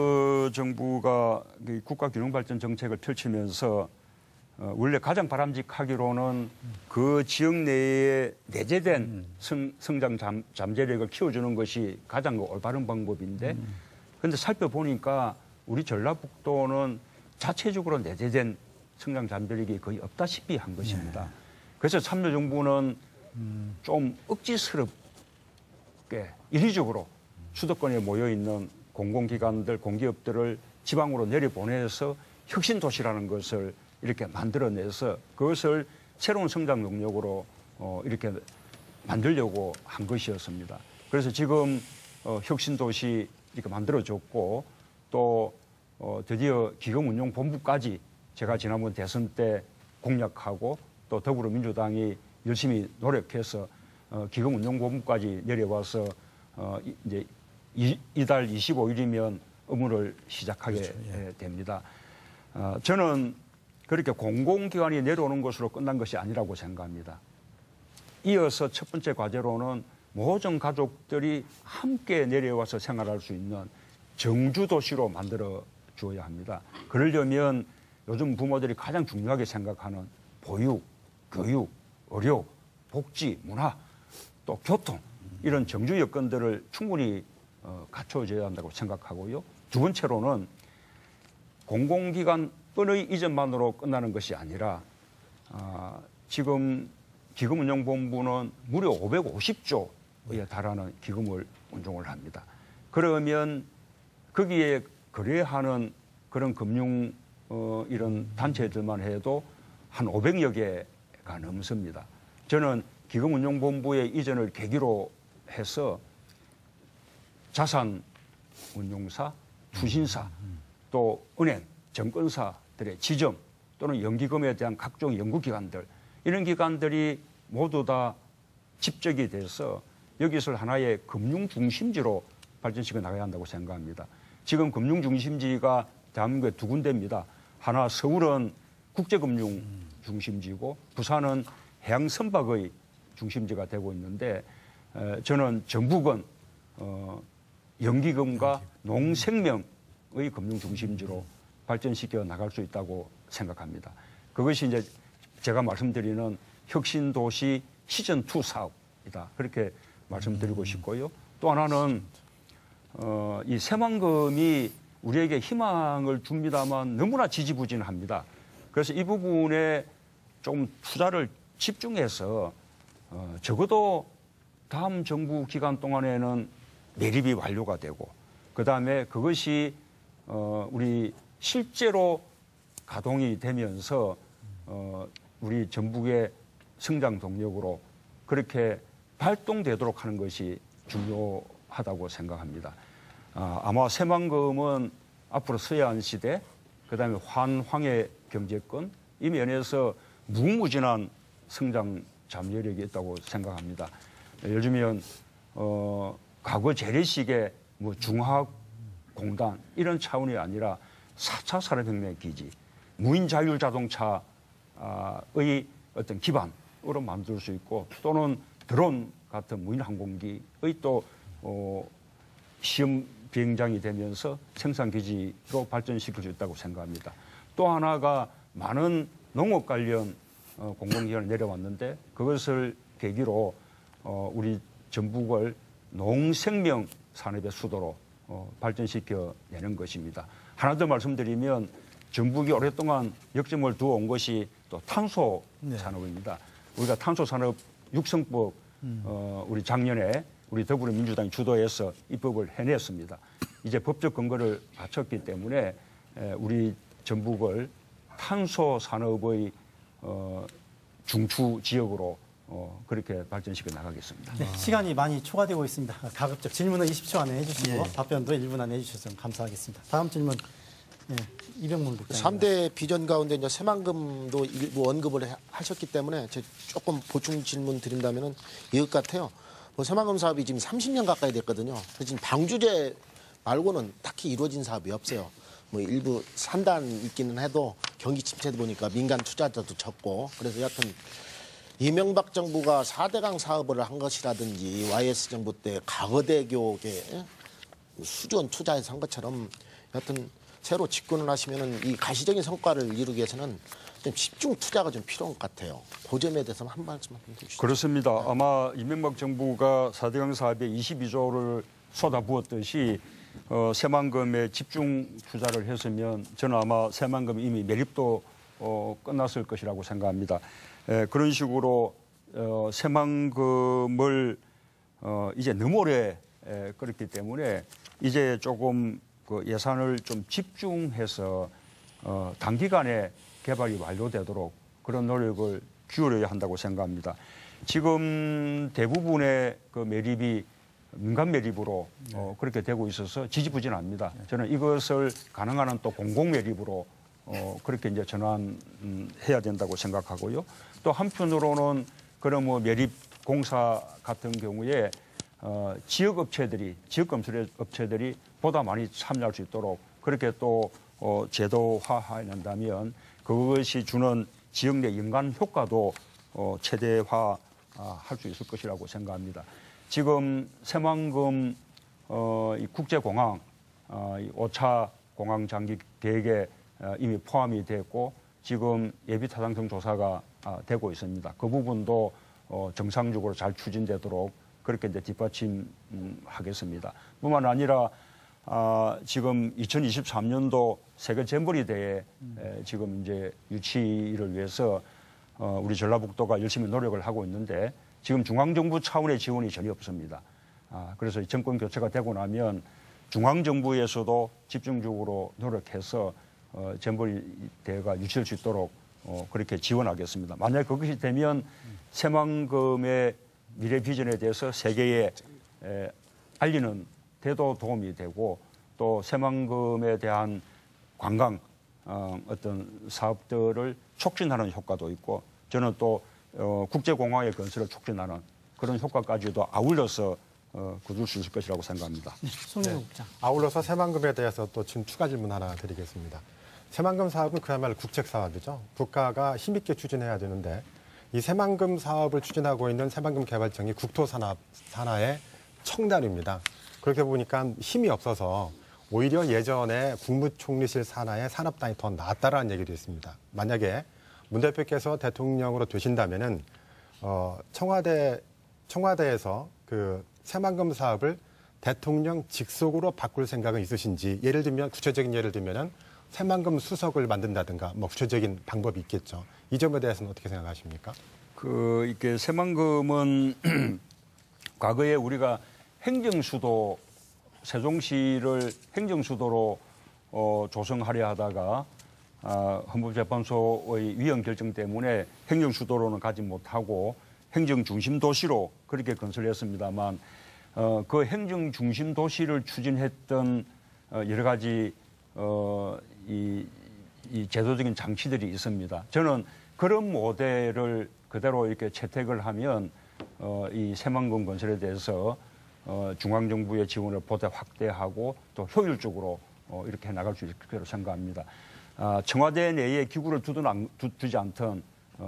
참여정부가 국가균형발전 정책을 펼치면서 원래 가장 바람직하기로는 그 지역 내에 내재된 성장 잠재력을 키워주는 것이 가장 올바른 방법인데 그런데 살펴보니까 우리 전라북도는 자체적으로 내재된 성장 잠재력이 거의 없다시피 한 것입니다. 그래서 참여정부는 좀 억지스럽게 인위적으로 수도권에 모여있는 공공기관들, 공기업들을 지방으로 내려보내서 혁신도시라는 것을 이렇게 만들어내서 그것을 새로운 성장 능력으로 이렇게 만들려고 한 것이었습니다. 그래서 지금 혁신도시 이렇게 만들어졌고 또 드디어 기금운용본부까지 제가 지난번 대선 때 공약하고 또 더불어민주당이 열심히 노력해서 기금운용본부까지 내려와서 이제 이달 25일이면 업무를 시작하게 됩니다. 저는 그렇게 공공기관이 내려오는 것으로 끝난 것이 아니라고 생각합니다. 이어서 첫 번째 과제로는 모든 가족들이 함께 내려와서 생활할 수 있는 정주도시로 만들어 주어야 합니다. 그러려면 요즘 부모들이 가장 중요하게 생각하는 보육, 교육, 의료, 복지, 문화, 또 교통 이런 정주 여건들을 충분히 갖춰줘야 한다고 생각하고요. 두 번째로는 공공기관의 이전만으로 끝나는 것이 아니라 지금 기금운용본부는 무려 550조에 달하는 기금을 운용을 합니다. 그러면 거기에 거래하는 그런 금융 이런 단체들만 해도 한 500여 개가 넘습니다. 저는 기금운용본부의 이전을 계기로 해서 자산운용사, 투신사, 또 은행, 증권사들의 지점 또는 연기금에 대한 각종 연구기관들 이런 기관들이 모두 다 집적이 돼서 여기서 하나의 금융중심지로 발전시켜 나가야 한다고 생각합니다. 지금 금융중심지가 대한민국에 두 군데입니다. 하나 서울은 국제금융 중심지고 부산은 해양선박의 중심지가 되고 있는데 저는 전북은 연기금과 농생명의 금융중심지로 발전시켜 나갈 수 있다고 생각합니다. 그것이 이제 제가 말씀드리는 혁신도시 시즌2 사업이다. 그렇게 말씀드리고 싶고요. 또 하나는 이 새만금이 우리에게 희망을 줍니다만 너무나 지지부진합니다. 그래서 이 부분에 좀 투자를 집중해서 적어도 다음 정부 기간 동안에는 매립이 완료가 되고 그다음에 그것이 우리 실제로 가동이 되면서 우리 전북의 성장 동력으로 그렇게 발동되도록 하는 것이 중요하다고 생각합니다. 아마 새만금은 앞으로 서해안 시대, 그다음에 환황의 경제권 이 면에서 무궁무진한 성장 잠재력이 있다고 생각합니다. 예를 들면 과거 재래식의 뭐 중화공단 이런 차원이 아니라 4차 산업혁명 기지, 무인 자율 자동차의 어떤 기반으로 만들 수 있고 또는 드론 같은 무인 항공기의 또 시험 비행장이 되면서 생산 기지로 발전시킬 수 있다고 생각합니다. 또 하나가 많은 농업 관련 공공기관이 내려왔는데 그것을 계기로 우리 전북을 농생명 산업의 수도로 발전시켜 내는 것입니다. 하나 더 말씀드리면 전북이 오랫동안 역점을 두어 온 것이 또 탄소 산업입니다. 우리가 탄소 산업 육성법 우리 작년에 우리 더불어민주당이 주도해서 입법을 해냈습니다. 이제 법적 근거를 갖췄기 때문에 우리 전북을 탄소 산업의 중추 지역으로 그렇게 발전시켜 나가겠습니다. 네, 시간이 많이 초과되고 있습니다. 가급적 질문은 20초 안에 해주시고 답변도 1분 안에 해주셔서 감사하겠습니다. 다음 질문 이병문 국장님. 3대 비전 가운데 이제 새만금도 일부 언급을 하셨기 때문에 제가 조금 보충 질문 드린다면은 이것 같아요. 뭐 새만금 사업이 지금 30년 가까이 됐거든요. 그래서 지금 방주제 말고는 딱히 이루어진 사업이 없어요. 뭐 일부 산단 있기는 해도 경기 침체도 보니까 민간 투자자도 적고 그래서 여하튼 이명박 정부가 4대강 사업을 한 것이라든지 YS 정부 때 가거대교에 수조원 투자해서 한 것처럼 여하튼 새로 집권을 하시면은 이 가시적인 성과를 이루기 위해서는 좀 집중 투자가 좀 필요한 것 같아요. 그 점에 대해서는 한 말씀 해주시죠. 그렇습니다. 아마 이명박 정부가 4대강 사업에 22조를 쏟아부었듯이 새만금에 집중 투자를 했으면 저는 아마 새만금 이미 매립도 끝났을 것이라고 생각합니다. 그런 식으로 새만금을 이제 너무 오래 끌었기 때문에 이제 조금 그 예산을 좀 집중해서 단기간에 개발이 완료되도록 그런 노력을 기울여야 한다고 생각합니다. 지금 대부분의 그 매립이 민간 매립으로 그렇게 되고 있어서 지지부진합니다. 저는 이것을 가능한 한 또 공공 매립으로 그렇게 이제 전환해야 된다고 생각하고요. 또 한편으로는 그런 뭐 매립 공사 같은 경우에 지역 건설 업체들이 보다 많이 참여할 수 있도록 그렇게 또 제도화한다면 그것이 주는 지역 내 연간 효과도 최대화 할 수 있을 것이라고 생각합니다. 지금 새만금 이 국제공항 이 5차 공항 장기 계획에 이미 포함이 됐고 지금 예비 타당성 조사가 되고 있습니다. 그 부분도 정상적으로 잘 추진되도록 그렇게 이제 뒷받침하겠습니다. 뿐만 아니라 지금 2023년도 세계 잼버리 대회 지금 이제 유치를 위해서 우리 전라북도가 열심히 노력을 하고 있는데 지금 중앙정부 차원의 지원이 전혀 없습니다. 그래서 정권 교체가 되고 나면 중앙정부에서도 집중적으로 노력해서 잼버리 대회가 유치될 수 있도록 그렇게 지원하겠습니다. 만약 그것이 되면 새만금의 미래 비전에 대해서 세계에 알리는 데도 도움이 되고 또 새만금에 대한 관광 어떤 사업들을 촉진하는 효과도 있고 저는 또 국제공항의 건설을 촉진하는 그런 효과까지도 아울러서 거둘 수 있을 것이라고 생각합니다. 송영국 국장. 아울러서 새만금에 대해서 또 지금 추가 질문 하나 드리겠습니다. 새만금 사업은 그야말로 국책 사업이죠. 국가가 힘있게 추진해야 되는데 이 새만금 사업을 추진하고 있는 새만금 개발청이 국토산하의 청단입니다. 그렇게 보니까 힘이 없어서 오히려 예전에 국무총리실 산하의 산업단이 더 낫다라는 얘기도 있습니다. 만약에 문 대표께서 대통령으로 되신다면은 청와대에서 그 새만금 사업을 대통령 직속으로 바꿀 생각은 있으신지 예를 들면 구체적인 예를 들면은 새만금 수석을 만든다든가 뭐 구체적인 방법이 있겠죠. 이 점에 대해서는 어떻게 생각하십니까? 이게 새만금은 과거에 우리가 행정수도 세종시를 행정수도로 조성하려 하다가 헌법재판소의 위헌 결정 때문에 행정수도로는 가지 못하고 행정중심도시로 그렇게 건설했습니다만 그 행정중심도시를 추진했던 여러 가지 이 제도적인 장치들이 있습니다. 저는 그런 모델을 그대로 이렇게 채택을 하면 이 새만금 건설에 대해서 중앙정부의 지원을 보다 확대하고 또 효율적으로 이렇게 나갈 수 있을 거라고 생각합니다. 청와대 내에 기구를 두지 않던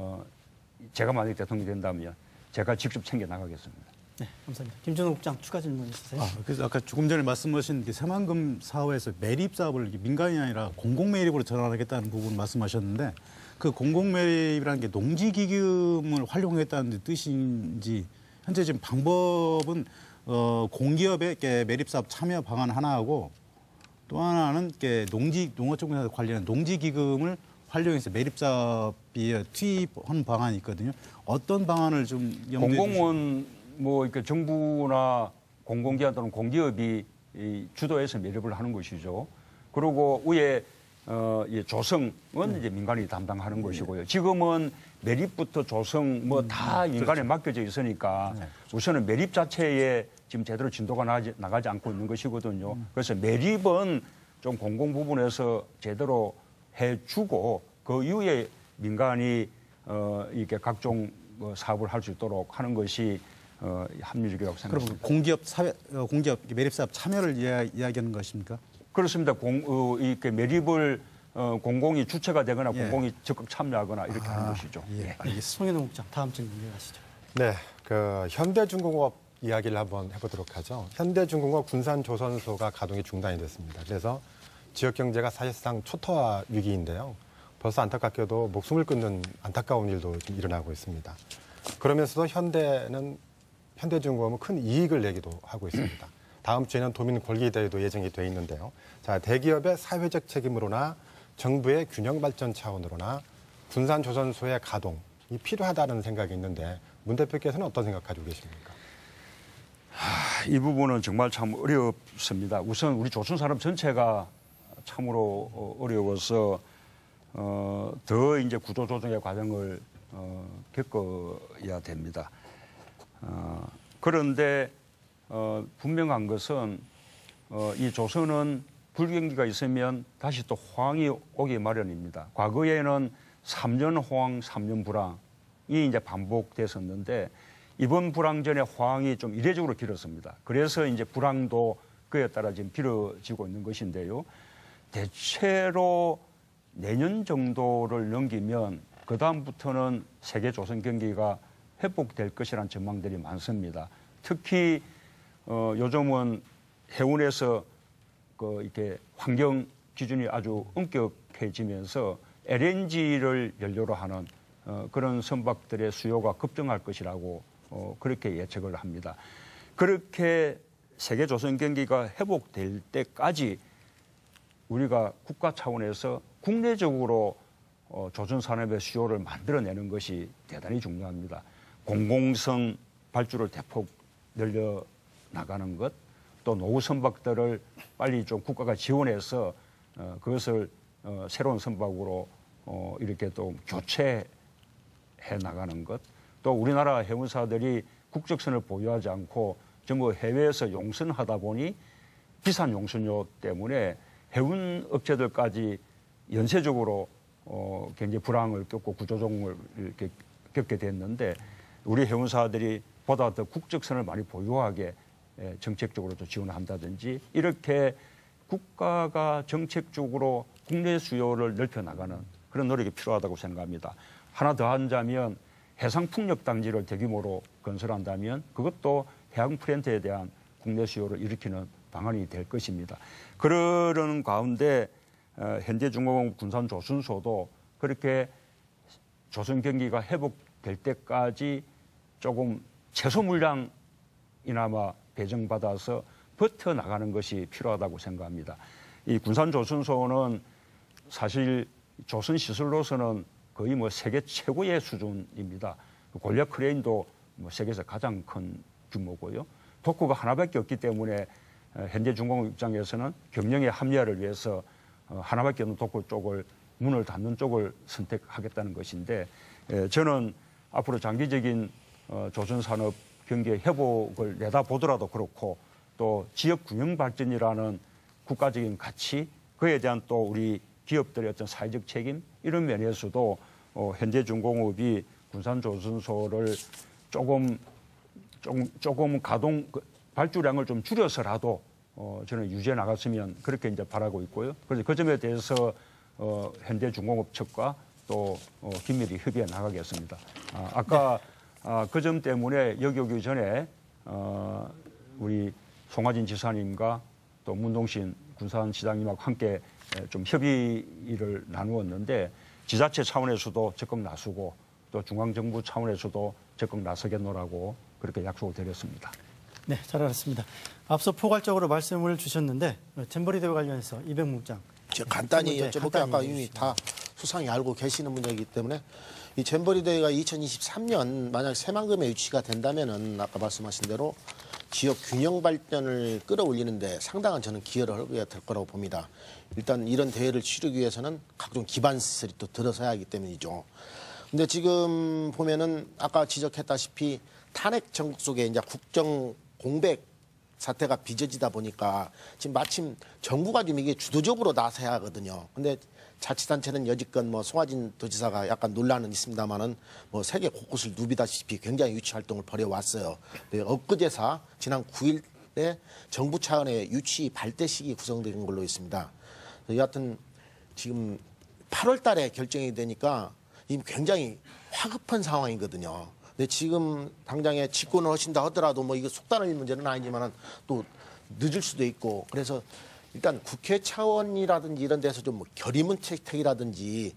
제가 만약 대통령이 된다면 제가 직접 챙겨 나가겠습니다. 네, 감사합니다. 김준호 국장 추가 질문 있으세요? 그래서 아까 조금 전에 말씀하신 새만금 사업에서 매립 사업을 민간이 아니라 공공 매립으로 전환하겠다는 부분 말씀하셨는데 그 공공 매립이라는 게 농지기금을 활용하겠다는 뜻인지 현재 지금 방법은 공기업의 매립 사업 참여 방안 하나하고 또 하나는 농어촌에서 관련한 농지기금을 활용해서 매립 사업에 투입하는 방안이 있거든요. 어떤 방안을 좀 염두에 공공은 뭐 이렇게 정부나 공공기관 또는 공기업이 주도해서 매립을 하는 것이죠. 그리고 위에 조성은 이제 민간이 담당하는 것이고요. 지금은 매립부터 조성 뭐 다 민간에 맡겨져 있으니까 우선은 매립 자체에 지금 제대로 진도가 나가지 않고 있는 것이거든요. 그래서 매립은 좀 공공 부분에서 제대로 해주고 그 이후에 민간이 이렇게 각종 사업을 할 수 있도록 하는 것이 합리적이라고 생각합니다. 그럼 공기업 매립 사업 참여를 이야기하는 것입니까? 그렇습니다. 이렇게 매립을 공공이 주체가 되거나 공공이 적극 참여하거나 이렇게 하는 것이죠. 알겠습니다. 송영국 국장 다음 질문 이어가시죠. 네, 그 현대중공업 이야기를 한번 해보도록 하죠. 현대중공업 군산조선소가 가동이 중단이 됐습니다. 그래서 지역 경제가 사실상 초토화 위기인데요. 벌써 안타깝게도 목숨을 끊는 안타까운 일도 좀 일어나고 있습니다. 그러면서도 현대중공업은 큰 이익을 내기도 하고 있습니다. 다음 주에는 도민 권리대회도 예정이 돼 있는데요. 자, 대기업의 사회적 책임으로나 정부의 균형 발전 차원으로나 군산조선소의 가동이 필요하다는 생각이 있는데 문 대표께서는 어떤 생각 가지고 계십니까? 이 부분은 정말 참 어렵습니다. 우선 우리 조선 산업 전체가 참으로 어려워서 더 이제 구조 조정의 과정을 겪어야 됩니다. 그런데 분명한 것은 이 조선은 불경기가 있으면 다시 또 호황이 오기 마련입니다. 과거에는 3년 호황, 3년 불황이 이제 반복됐었는데 이번 불황 전에 호황이 좀 이례적으로 길었습니다. 그래서 이제 불황도 그에 따라 지금 길어지고 있는 것인데요. 대체로 내년 정도를 넘기면 그 다음부터는 세계 조선 경기가 회복될 것이라는 전망들이 많습니다. 특히 요즘은 해운에서 이렇게 환경 기준이 아주 엄격해지면서 LNG를 연료로 하는 그런 선박들의 수요가 급증할 것이라고 그렇게 예측을 합니다. 그렇게 세계 조선 경기가 회복될 때까지 우리가 국가 차원에서 국내적으로 조선 산업의 수요를 만들어내는 것이 대단히 중요합니다. 공공성 발주를 대폭 늘려 나가는 것, 또 노후 선박들을 빨리 좀 국가가 지원해서 그것을 새로운 선박으로 이렇게 또 교체해 나가는 것, 또 우리나라 해운사들이 국적선을 보유하지 않고 전부 해외에서 용선하다 보니 비싼 용선료 때문에 해운 업체들까지 연쇄적으로 굉장히 불황을 겪고 구조조정을 이렇게 겪게 됐는데 우리 해운사들이 보다 더 국적선을 많이 보유하게 정책적으로 또 지원을 한다든지 이렇게 국가가 정책적으로 국내 수요를 넓혀나가는 그런 노력이 필요하다고 생각합니다. 하나 더 하자면 해상풍력단지를 대규모로 건설한다면 그것도 해양 프렌트에 대한 국내 수요를 일으키는 방안이 될 것입니다. 그러는 가운데 현대중공업 군산조선소도 그렇게 조선 경기가 회복될 때까지 조금 최소 물량이나마 배정받아서 버텨나가는 것이 필요하다고 생각합니다. 이 군산조선소는 사실 조선 시설로서는 거의 뭐 세계 최고의 수준입니다. 골력 크레인도 뭐 세계에서 가장 큰 규모고요. 도구가 하나밖에 없기 때문에 현대중공업 입장에서는 경영의 합리화를 위해서 하나밖에 없는 도구 쪽을 문을 닫는 쪽을 선택하겠다는 것인데 저는 앞으로 장기적인 조선산업 경기의 회복을 내다보더라도 그렇고 또 지역 균형 발전이라는 국가적인 가치 그에 대한 또 우리 기업들의 어떤 사회적 책임 이런 면에서도 현대중공업이 군산조선소를 조금 가동 발주량을 좀 줄여서라도 저는 유지해 나갔으면 그렇게 이제 바라고 있고요. 그래서 그 점에 대해서 현대중공업 측과 또 긴밀히 협의해 나가겠습니다. 아까 그 점 때문에 여기 오기 전에 우리 송하진 지사님과 또 문동신 군산시장님하고 함께 좀 협의를 나누었는데 지자체 차원에서도 적극 나서고 또 중앙정부 차원에서도 적극 나서겠노라고 그렇게 약속을 드렸습니다. 네, 잘 알았습니다. 앞서 포괄적으로 말씀을 주셨는데 잼버리 대회 관련해서 200문장. 제가 간단히 여쭤볼게요. 아까 이미 다 수상히 알고 계시는 문제이기 때문에 이 잼버리 대회가 2023년 만약 새만금에 유치가 된다면은 아까 말씀하신 대로 지역 균형 발전을 끌어올리는데 상당한 저는 기여를 하게 될 거라고 봅니다. 일단 이런 대회를 치르기 위해서는 각종 기반 시설이 또 들어서야 하기 때문이죠. 근데 지금 보면은 아까 지적했다시피 탄핵 전국 속에 이제 국정 공백 사태가 빚어지다 보니까 지금 마침 정부가 좀 이게 주도적으로 나서야 하거든요. 근데 자치단체는 여지껏 뭐 송하진 도지사가 약간 논란은 있습니다만은 뭐 세계 곳곳을 누비다시피 굉장히 유치 활동을 벌여왔어요. 엊그제사 지난 9일에 정부 차원의 유치 발대식이 구성된 걸로 있습니다. 여하튼 지금 8월 달에 결정이 되니까 이미 굉장히 화급한 상황이거든요. 근데 지금 당장에 집권을 하신다 하더라도 뭐 이거 속단할 문제는 아니지만은 또 늦을 수도 있고 그래서 일단 국회 차원이라든지 이런 데서 좀 뭐 결의문책이라든지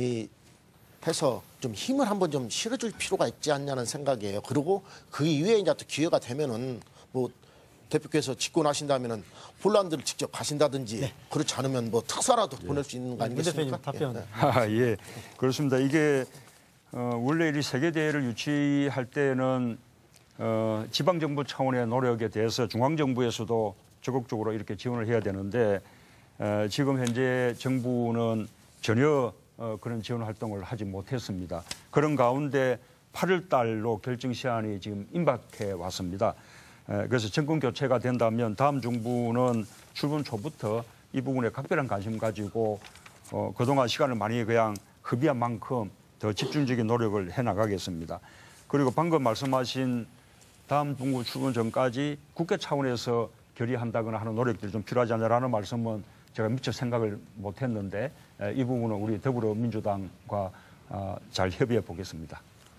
해서 좀 힘을 한번 좀 실어줄 필요가 있지 않냐는 생각이에요. 그리고 그 이후에 이제 또 기회가 되면은 뭐 대표께서 집권하신다면은 폴란드를 직접 가신다든지 네. 그렇지 않으면 뭐 특사라도 보낼 수 있는 거 아니겠습니까? 답변. 예, 그렇습니다. 이게 원래 이 세계 대회를 유치할 때는 지방정부 차원의 노력에 대해서 중앙정부에서도 적극적으로 이렇게 지원을 해야 되는데 지금 현재 정부는 전혀 그런 지원 활동을 하지 못했습니다. 그런 가운데 8월 달로 결정 시한이 지금 임박해 왔습니다. 그래서 정권 교체가 된다면 다음 정부는 출범 초부터 이 부분에 각별한 관심 가지고 그동안 시간을 많이 그냥 허비한 만큼 더 집중적인 노력을 해나가겠습니다. 그리고 방금 말씀하신 다음 정부 출범 전까지 국회 차원에서 결의한다거나 하는 노력들이 좀 필요하지 않냐라는 말씀은 제가 미처 생각을 못했는데 이 부분은 우리 더불어민주당과 잘 협의해 보겠습니다.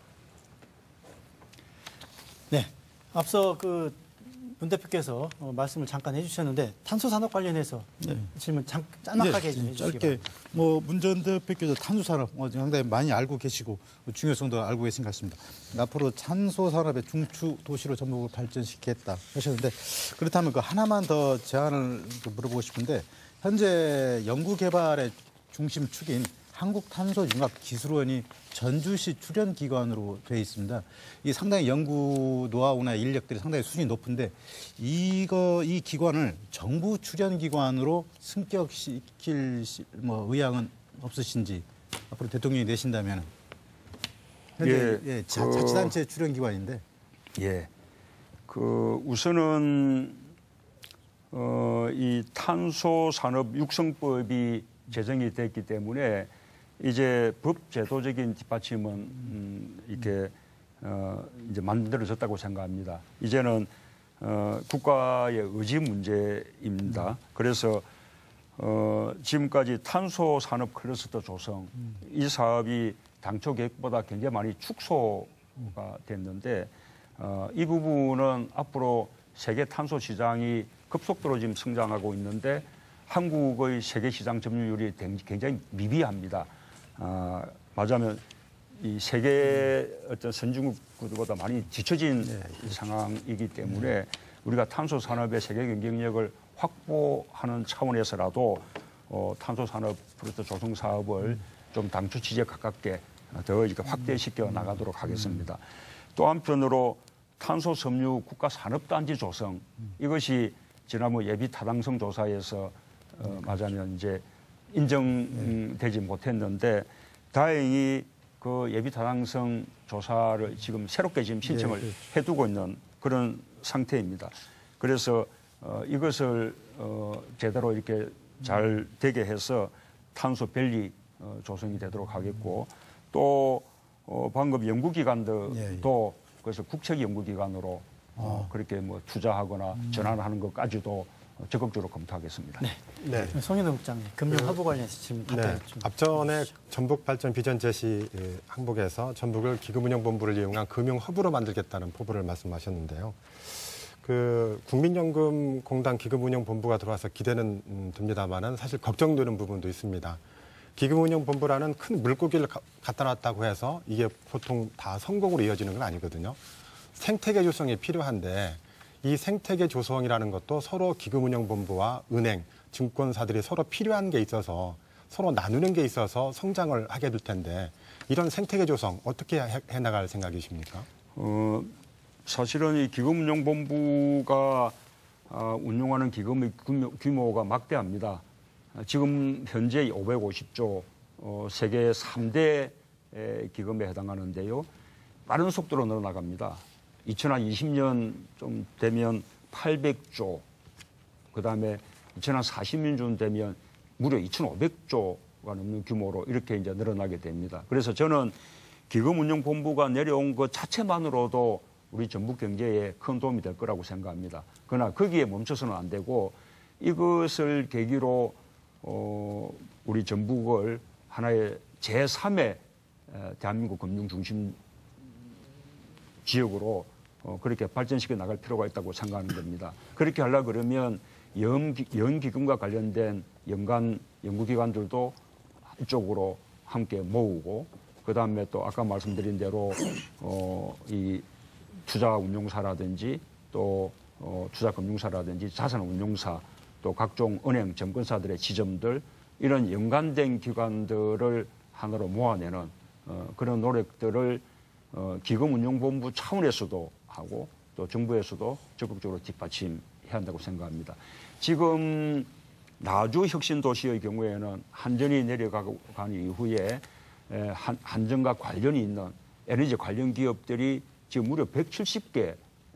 네, 앞서 문 대표께서 말씀을 잠깐 해주셨는데 탄소 산업 관련해서 질문 짤막하게 좀 해주시기 짧게 바랍니다. 문 전 대표께서 탄소 산업 상당히 많이 알고 계시고 중요성도 알고 계신 것 같습니다. 앞으로 탄소 산업의 중추 도시로 전북을 발전시키겠다 하셨는데 그렇다면 그 하나만 더 제안을 물어보고 싶은데 현재 연구 개발의 중심 축인 한국탄소융합기술원이 전주시 출연기관으로 되어 있습니다. 이 상당히 연구 노하우나 인력들이 상당히 수준이 높은데 이 기관을 정부 출연기관으로 승격시킬 의향은 없으신지 앞으로 대통령이 내신다면 현재 자치단체 출연기관인데 우선은 이 탄소산업 육성법이 제정이 됐기 때문에 이제 법 제도적인 뒷받침은 이렇게 이제 만들어졌다고 생각합니다. 이제는 국가의 의지 문제입니다. 그래서 지금까지 탄소 산업 클러스터 조성 이 사업이 당초 계획보다 굉장히 많이 축소가 됐는데 이 부분은 앞으로 세계 탄소 시장이 급속도로 지금 성장하고 있는데 한국의 세계 시장 점유율이 굉장히 미비합니다. 말하자면 이 세계 어떤 선진국보다 많이 뒤처진 상황이기 때문에 우리가 탄소 산업의 세계 경쟁력을 확보하는 차원에서라도 탄소 산업 프로젝트 조성 사업을 좀 당초 취지에 가깝게 더 이렇게 확대시켜 나가도록 하겠습니다. 또 한편으로 탄소 섬유 국가 산업단지 조성 이것이 지난번 예비 타당성 조사에서 말하자면 이제 인정되지 못했는데 다행히 그 예비 타당성 조사를 지금 새롭게 지금 신청을 해두고 있는 그런 상태입니다. 그래서 이것을 제대로 이렇게 잘 되게 해서 탄소 밸리 조성이 되도록 하겠고 또 방금 연구기관들도 그래서 국책 연구기관으로 그렇게 뭐 투자하거나 전환하는 것까지도 적극적으로 검토하겠습니다. 네. 송현우 국장님, 금융허브 관련해서 질문 답변 좀. 앞전에 전북 발전 비전 제시 항목에서 전북을 기금운용본부를 이용한 금융허브로 만들겠다는 포부를 말씀하셨는데요. 그 국민연금공단 기금운용본부가 들어와서 기대는 됩니다만은 사실 걱정되는 부분도 있습니다. 기금운용본부라는 큰 물고기를 갖다 놨다고 해서 이게 보통 다 성공으로 이어지는 건 아니거든요. 생태계 조성이 필요한데 이 생태계 조성이라는 것도 서로 기금운용본부와 은행, 증권사들이 서로 필요한 게 있어서 서로 나누는 게 있어서 성장을 하게 될 텐데 이런 생태계 조성 어떻게 해나갈 생각이십니까? 사실은 이 기금운용본부가 운용하는 기금의 규모가 막대합니다. 지금 현재 550조 세계 3대 기금에 해당하는데요. 빠른 속도로 늘어나갑니다. 2020년 좀 되면 800조, 그다음에 2040년 되면 무려 2,500조가 넘는 규모로 이렇게 이제 늘어나게 됩니다. 그래서 저는 기금운용본부가 내려온 것 자체만으로도 우리 전북 경제에 큰 도움이 될 거라고 생각합니다. 그러나 거기에 멈춰서는 안 되고 이것을 계기로 우리 전북을 하나의 제3의 대한민국 금융 중심 지역으로 그렇게 발전시켜 나갈 필요가 있다고 생각하는 겁니다. 그렇게 하려고 그러면 연기금과 관련된 연간 연구기관들도 이쪽으로 함께 모으고 그다음에 또 아까 말씀드린 대로 이 투자운용사라든지 또 투자금융사라든지 자산운용사 또 각종 은행, 증권사들의 지점들 이런 연관된 기관들을 하나로 모아내는 그런 노력들을 기금운용본부 차원에서도 하고 또 정부에서도 적극적으로 뒷받침해야 한다고 생각합니다. 지금 나주 혁신도시의 경우에는 한전이 내려가고 간 이후에 한전과 관련이 있는 에너지 관련 기업들이 지금 무려 170개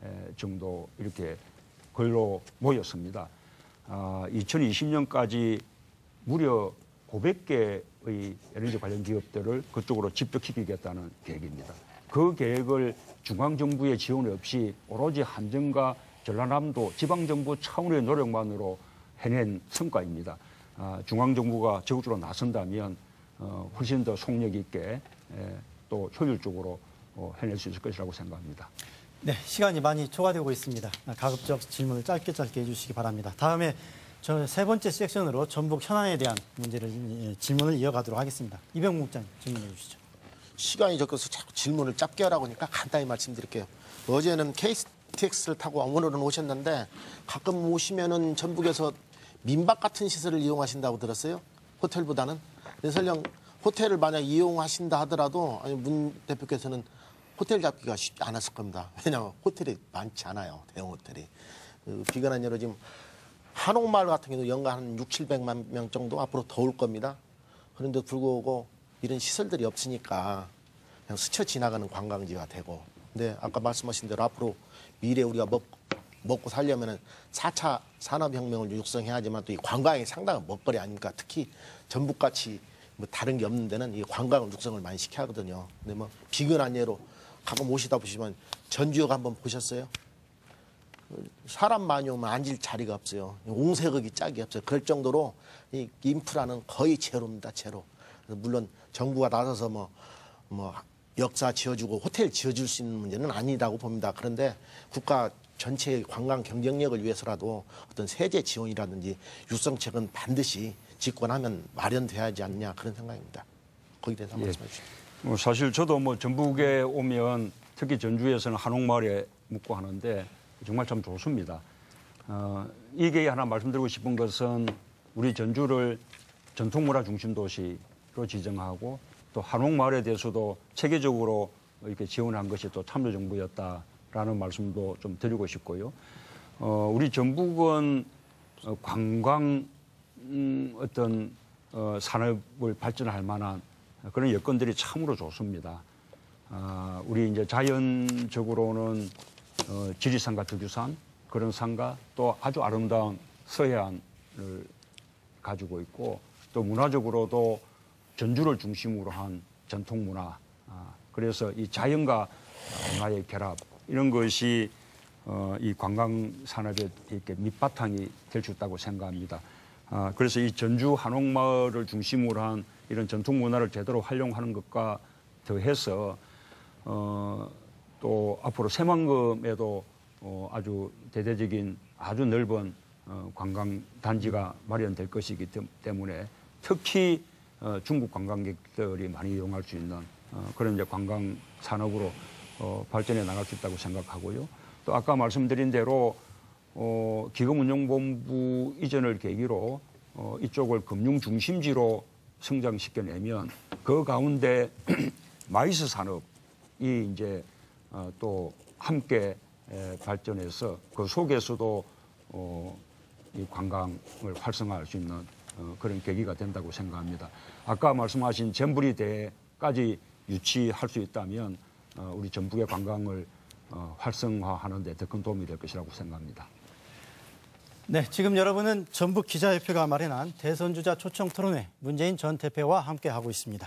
정도 이렇게 걸로 모였습니다. 2020년까지 무려 500개의 에너지 관련 기업들을 그쪽으로 집중시키겠다는 계획입니다. 그 계획을 중앙정부의 지원 없이 오로지 한전과 전라남도 지방정부 차원의 노력만으로 해낸 성과입니다. 중앙정부가 적극적으로 나선다면 훨씬 더 속력 있게 또 효율적으로 해낼 수 있을 것이라고 생각합니다. 네, 시간이 많이 초과되고 있습니다. 가급적 질문을 짧게 해주시기 바랍니다. 다음에 저 세 번째 섹션으로 전북 현안에 대한 질문을 이어가도록 하겠습니다. 이병무 국장님 질문해 주시죠. 시간이 적어서 자꾸 질문을 짧게 하라고 하니까 간단히 말씀드릴게요. 어제는 KTX를 타고 오늘은 오셨는데 가끔 오시면은 전북에서 민박 같은 시설을 이용하신다고 들었어요. 호텔보다는. 설령 호텔을 만약 이용하신다 하더라도 아니 문 대표께서는 호텔 잡기가 쉽지 않았을 겁니다. 왜냐하면 호텔이 많지 않아요. 대형 호텔이. 비관한 예로 지금 한옥마을 같은 경우도 연간 한 600~700만 명 정도 앞으로 더 올 겁니다. 그런데 불구하고 이런 시설들이 없으니까 그냥 스쳐 지나가는 관광지가 되고. 근데 아까 말씀하신 대로 앞으로 미래 우리가 먹고 살려면은 4차 산업혁명을 육성해야지만 또 이 관광이 상당한 먹거리 아닙니까? 특히 전북같이 뭐 다른 게 없는 데는 이 관광을 육성을 많이 시켜야 하거든요. 근데 뭐 비근한 예로 가끔 오시다 보시면 전주역 한번 보셨어요? 사람 많이 오면 앉을 자리가 없어요. 옹색역이 짝이 없어요. 그럴 정도로 이 인프라는 거의 제로입니다. 제로. 물론 정부가 나서서 뭐 역사 지어주고 호텔 지어줄 수 있는 문제는 아니라고 봅니다. 그런데 국가 전체의 관광 경쟁력을 위해서라도 어떤 세제 지원이라든지 육성책은 반드시 집권하면 마련돼야 하지 않냐 그런 생각입니다. 거기에 대해서 말씀해 주시죠. 사실 저도 뭐 전북에 오면 특히 전주에서는 한옥마을에 묵고 하는데 정말 참 좋습니다. 이게 하나 말씀드리고 싶은 것은 우리 전주를 전통문화 중심 도시로 지정하고 또 한옥마을에 대해서도 체계적으로 이렇게 지원한 것이 또 참여정부였다라는 말씀도 좀 드리고 싶고요. 우리 전북은 관광 어떤 산업을 발전할 만한 그런 여건들이 참으로 좋습니다. 우리 이제 자연적으로는 지리산과 덕유산 그런 산과 또 아주 아름다운 서해안을 가지고 있고 또 문화적으로도 전주를 중심으로 한 전통 문화 그래서 이 자연과 문화의 결합 이런 것이 이 관광 산업의 이렇게 밑바탕이 될 수 있다고 생각합니다. 그래서 이 전주 한옥마을을 중심으로 한 이런 전통 문화를 제대로 활용하는 것과 더해서 또 앞으로 새만금에도 아주 대대적인 아주 넓은 관광 단지가 마련될 것이기 때문에 특히 중국 관광객들이 많이 이용할 수 있는 그런 이제 관광 산업으로 발전해 나갈 수 있다고 생각하고요. 또 아까 말씀드린 대로 기금운용본부 이전을 계기로 이쪽을 금융 중심지로 성장시켜내면 그 가운데 마이스 산업이 이제 또 함께 발전해서 그 속에서도 이 관광을 활성화할 수 있는 그런 계기가 된다고 생각합니다. 아까 말씀하신 잼부리대까지 유치할 수 있다면 우리 전북의 관광을 활성화하는 데 더 큰 도움이 될 것이라고 생각합니다. 네, 지금 여러분은 전북 기자협회가 마련한 대선주자 초청 토론회 문재인 전 대표와 함께하고 있습니다.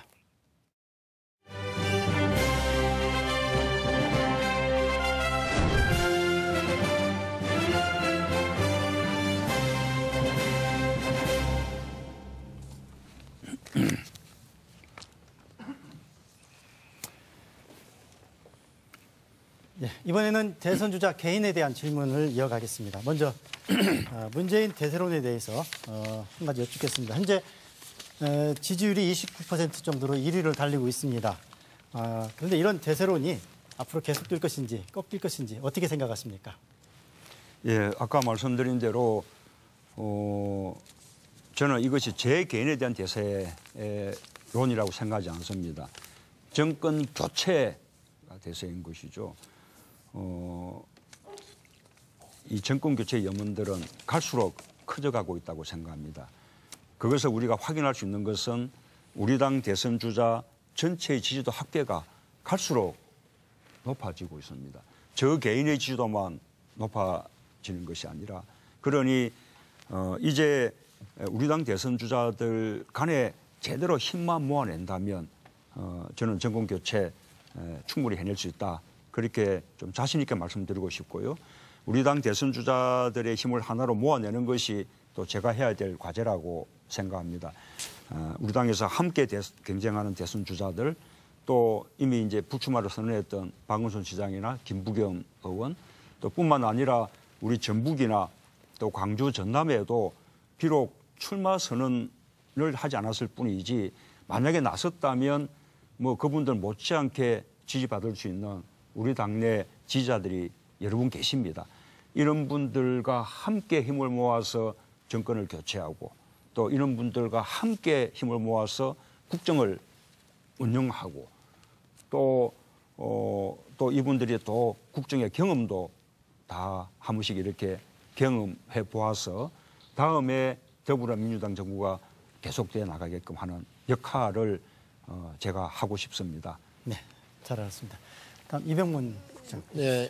네, 이번에는 대선 주자 개인에 대한 질문을 이어가겠습니다. 먼저 문재인 대세론에 대해서 한 가지 여쭙겠습니다. 현재 지지율이 29% 정도로 1위를 달리고 있습니다. 그런데 이런 대세론이 앞으로 계속될 것인지 꺾일 것인지 어떻게 생각하십니까? 예, 아까 말씀드린 대로 저는 이것이 제 개인에 대한 대세론이라고 생각하지 않습니다. 정권 교체가 대세인 것이죠. 이 정권 교체 염원들은 갈수록 커져가고 있다고 생각합니다. 그것을 우리가 확인할 수 있는 것은 우리 당 대선 주자 전체의 지지도 합계가 갈수록 높아지고 있습니다. 저 개인의 지지도만 높아지는 것이 아니라 그러니 이제 우리 당 대선 주자들 간에 제대로 힘만 모아낸다면 저는 정권 교체 충분히 해낼 수 있다. 그렇게 좀 자신 있게 말씀드리고 싶고요. 우리 당 대선 주자들의 힘을 하나로 모아내는 것이 또 제가 해야 될 과제라고 생각합니다. 우리 당에서 함께 경쟁하는 대선 주자들 또 이미 이제 불출마를 선언했던 박원순 시장이나 김부겸 의원 또 뿐만 아니라 우리 전북이나 또 광주 전남에도 비록 출마 선언을 하지 않았을 뿐이지 만약에 나섰다면 뭐 그분들 못지않게 지지받을 수 있는 우리 당내 지지자들이 여러분 계십니다. 이런 분들과 함께 힘을 모아서 정권을 교체하고 또 이런 분들과 함께 힘을 모아서 국정을 운영하고 또 이분들이 또 국정의 경험도 다 한 번씩 이렇게 경험해 보아서 다음에 더불어민주당 정부가 계속되어 나가게끔 하는 역할을 제가 하고 싶습니다. 네, 잘 알았습니다. 다음 이병문 국장. 네,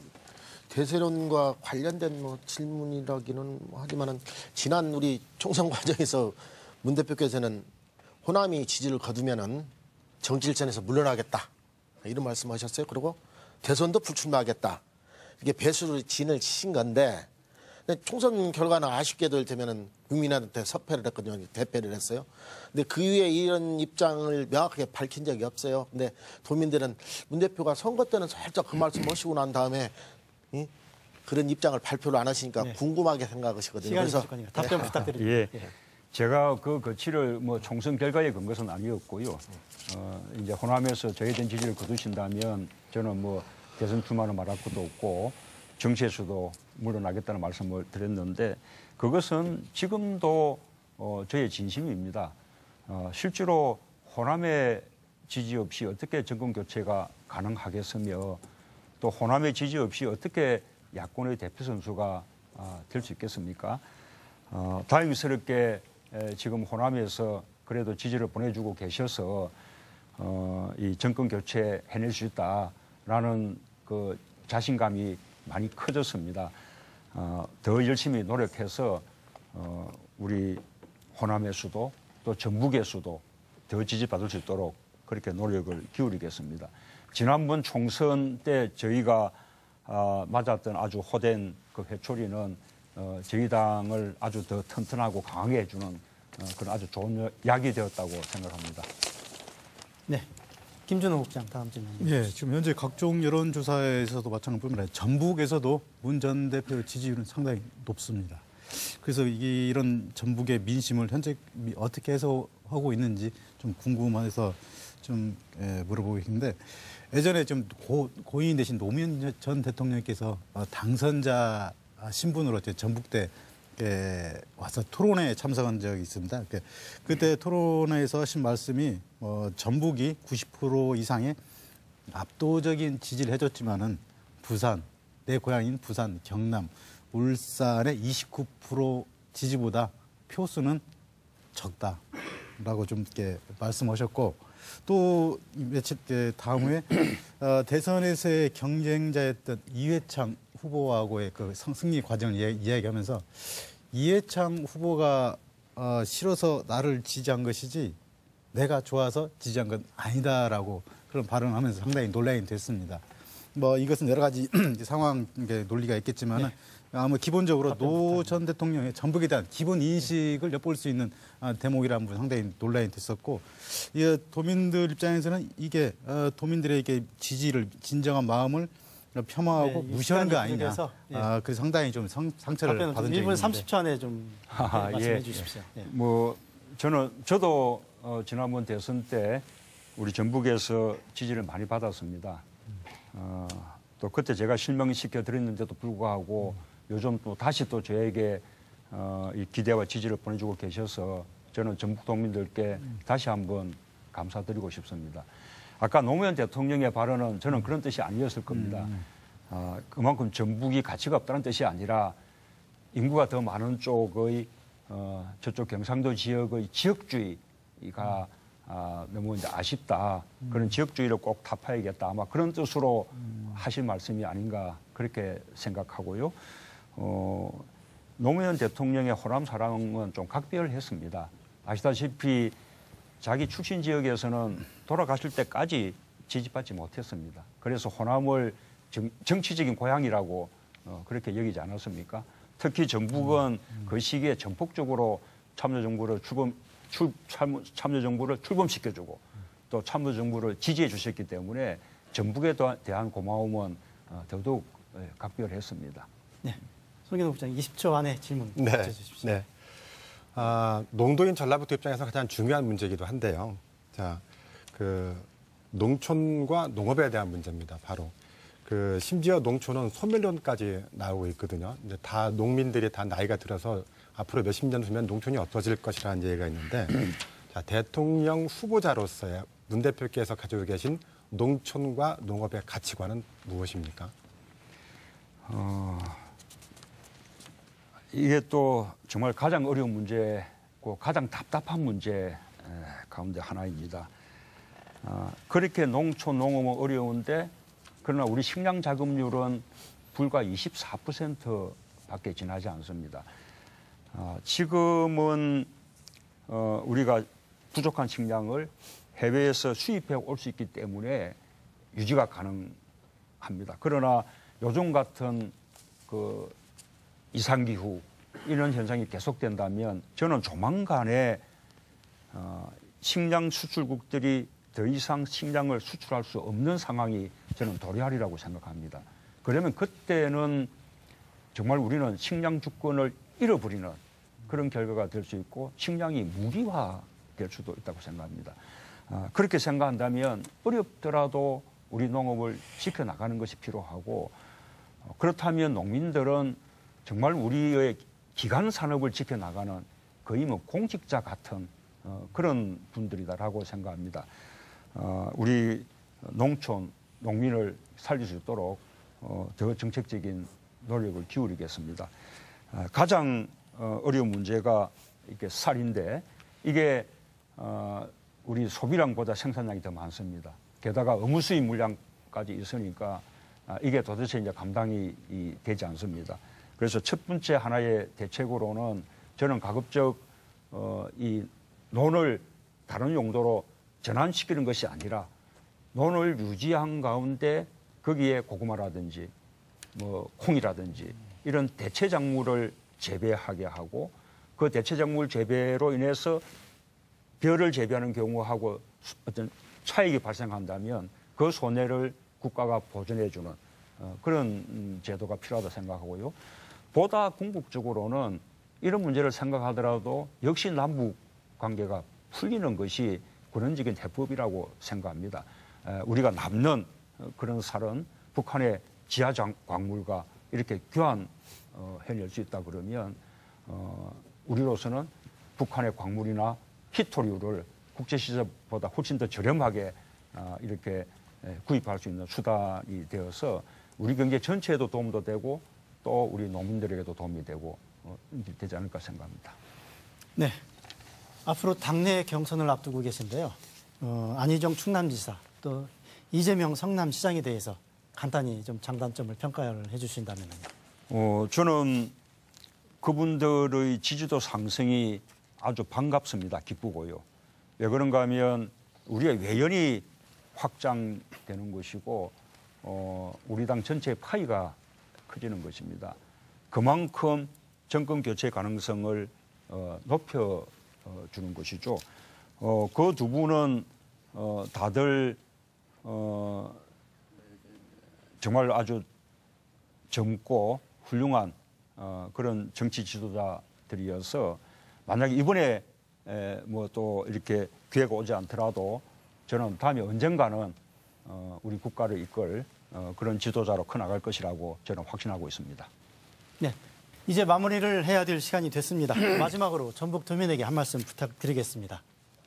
대세론과 관련된 뭐 질문이라기는 하지만은 지난 우리 총선 과정에서 문 대표께서는 호남이 지지를 거두면은 정치일전에서 물러나겠다 이런 말씀하셨어요. 그리고 대선도 불출마하겠다 이게 배수를 진을 치신 건데 총선 결과는 아쉽게도 이를테면은 국민한테 석패를 했거든요. 대패를 했어요. 근데 그 이후에 이런 입장을 명확하게 밝힌 적이 없어요. 근데 도민들은 문 대표가 선거 때는 살짝 그 말씀 하시고 난 다음에 그런 입장을 발표를 안 하시니까 네. 궁금하게 생각하시거든요. 시간이 그래서 부족하니까 답변 부탁드립니다. 예. 제가 그 거취를 뭐 총선 결과에 건 것은 아니었고요. 이제 호남에서 저희된 지지를 거두신다면 저는 뭐 대선 출마는 말할 것도 없고 정치에서도 물러나겠다는 말씀을 드렸는데 그것은 지금도 저의 진심입니다. 실제로 호남의 지지 없이 어떻게 정권 교체가 가능하겠으며 또 호남의 지지 없이 어떻게 야권의 대표 선수가 될 수 있겠습니까? 다행스럽게 지금 호남에서 그래도 지지를 보내주고 계셔서 이 정권 교체 해낼 수 있다라는 그 자신감이 많이 커졌습니다. 더 열심히 노력해서 우리 호남에서도 또 전북에서도 더 지지받을 수 있도록 그렇게 노력을 기울이겠습니다. 지난번 총선 때 저희가 맞았던 아주 호된 그 회초리는 저희 당을 아주 더 튼튼하고 강하게 해주는 그런 아주 좋은 약이 되었다고 생각합니다. 네, 김준호 국장 다음 질문. 예, 지금 현재 각종 여론조사에서도 마찬가지뿐만 아니라 전북에서도 문 전 대표 지지율은 상당히 높습니다. 그래서 이런 전북의 민심을 현재 어떻게 해석하고 있는지 좀 궁금해서 좀 물어보고 있는데 예전에 좀 고인 되신 노무현 전 대통령께서 당선자 신분으로 전북대 와서 토론회에 참석한 적이 있습니다. 그때 토론회에서 하신 말씀이 전북이 90% 이상의 압도적인 지지를 해줬지만은 부산, 내 고향인 부산, 경남, 울산의 29% 지지보다 표수는 적다라고 좀 이렇게 말씀하셨고 또 며칠 다음 후에 대선에서의 경쟁자였던 이회창 후보하고의 그 승리 과정을 이야기하면서 이회창 후보가 싫어서 나를 지지한 것이지 내가 좋아서 지지한 건 아니다라고 그런 발언을 하면서 상당히 논란이 됐습니다. 뭐 이것은 여러 가지 상황 논리가 있겠지만은 아마 기본적으로 노 전 대통령의 전북에 대한 기본 인식을 엿볼 수 있는 대목이라는 부분 상당히 논란이 됐었고 도민들 입장에서는 이게 도민들에게 지지를 진정한 마음을 폄하하고 무시하는 거 아니냐. 그래서 상당히 좀 상처를 받은 적이 있는데. 1분 30초 안에 좀 말씀해 주십시오. 네. 뭐 저도 지난번 대선 때 우리 전북에서 지지를 많이 받았습니다. 또 그때 제가 실명시켜 드렸는데도 불구하고 요즘 또 다시 또 저에게 이 기대와 지지를 보내주고 계셔서 저는 전북 도민들께 다시 한번 감사드리고 싶습니다. 아까 노무현 대통령의 발언은 저는 그런 뜻이 아니었을 겁니다. 그만큼 전북이 가치가 없다는 뜻이 아니라 인구가 더 많은 쪽의 저쪽 경상도 지역의 지역주의가 너무 이제 아쉽다. 그런 지역주의를 꼭 타파해야겠다. 아마 그런 뜻으로 하신 말씀이 아닌가 그렇게 생각하고요. 노무현 대통령의 호남 사랑은 좀 각별했습니다. 아시다시피 자기 출신 지역에서는 돌아가실 때까지 지지받지 못했습니다. 그래서 호남을 정치적인 고향이라고 그렇게 여기지 않았습니까? 특히 정부는 그 시기에 전폭적으로 참여정부를 출범시켜주고 또 참여정부를 지지해 주셨기 때문에 전북에 대한 고마움은 더더욱 각별했습니다. 네. 송영길 국장님 20초 안에 질문 네. 주십시오. 네. 농도인 전라북도 입장에서 가장 중요한 문제이기도 한데요. 자, 그 농촌과 농업에 대한 문제입니다. 바로 그 심지어 농촌은 소멸론까지 나오고 있거든요. 이제 다 농민들이 다 나이가 들어서 앞으로 몇십 년 후면 농촌이 어떠질 것이라는 얘기가 있는데, 자, 대통령 후보자로서의 문 대표께서 가지고 계신 농촌과 농업의 가치관은 무엇입니까? 이게 또 정말 가장 어려운 문제고 가장 답답한 문제 가운데 하나입니다. 그렇게 농촌 농업은 어려운데 그러나 우리 식량 자급률은 불과 24%밖에 지나지 않습니다. 지금은 우리가 부족한 식량을 해외에서 수입해 올 수 있기 때문에 유지가 가능합니다. 그러나 요즘 같은 그 이상기후 이런 현상이 계속된다면 저는 조만간에 식량 수출국들이 더 이상 식량을 수출할 수 없는 상황이 저는 도래하리라고 생각합니다. 그러면 그때는 정말 우리는 식량 주권을 잃어버리는 그런 결과가 될 수 있고 식량이 무기화될 수도 있다고 생각합니다. 그렇게 생각한다면 어렵더라도 우리 농업을 지켜나가는 것이 필요하고 그렇다면 농민들은 정말 우리의 기간 산업을 지켜나가는 거의 뭐 공직자 같은 그런 분들이다라고 생각합니다. 우리 농촌, 농민을 살릴 수 있도록 더 정책적인 노력을 기울이겠습니다. 가장 어려운 문제가 이게 쌀인데 이게 우리 소비량보다 생산량이 더 많습니다. 게다가 의무 수입 물량까지 있으니까 이게 도대체 이제 감당이 되지 않습니다. 그래서 첫 번째 하나의 대책으로는 저는 가급적 이 논을 다른 용도로 전환시키는 것이 아니라 논을 유지한 가운데 거기에 고구마라든지 뭐 콩이라든지 이런 대체 작물을 재배하게 하고 그 대체 작물 재배로 인해서 벼를 재배하는 경우하고 어떤 차익이 발생한다면 그 손해를 국가가 보전해주는 그런 제도가 필요하다고 생각하고요. 보다 궁극적으로는 이런 문제를 생각하더라도 역시 남북 관계가 풀리는 것이 근원적인 해법이라고 생각합니다. 우리가 남는 그런 쌀은 북한의 지하 광물과 이렇게 교환해낼 수 있다 그러면 우리로서는 북한의 광물이나 히토류를 국제시장보다 훨씬 더 저렴하게 이렇게 구입할 수 있는 수단이 되어서 우리 경제 전체에도 도움도 되고 또 우리 농민들에게도 도움이 되고 되지 않을까 생각합니다. 네. 앞으로 당내 경선을 앞두고 계신데요. 안희정 충남지사 또 이재명 성남시장에 대해서 간단히 좀 장단점을 평가를 해주신다면요. 저는 그분들의 지지도 상승이 아주 반갑습니다. 기쁘고요. 왜 그런가 하면 우리의 외연이 확장되는 것이고 우리 당 전체의 파이가 커지는 것입니다. 그만큼 정권 교체 가능성을 높여주는 것이죠. 그 두 분은 다들 정말 아주 젊고 훌륭한 그런 정치 지도자들이어서 만약에 이번에 뭐 또 이렇게 기회가 오지 않더라도 저는 다음에 언젠가는 우리 국가를 이끌 그런 지도자로 커나갈 것이라고 저는 확신하고 있습니다. 네, 이제 마무리를 해야 될 시간이 됐습니다. 마지막으로 전북도민에게 한 말씀 부탁드리겠습니다.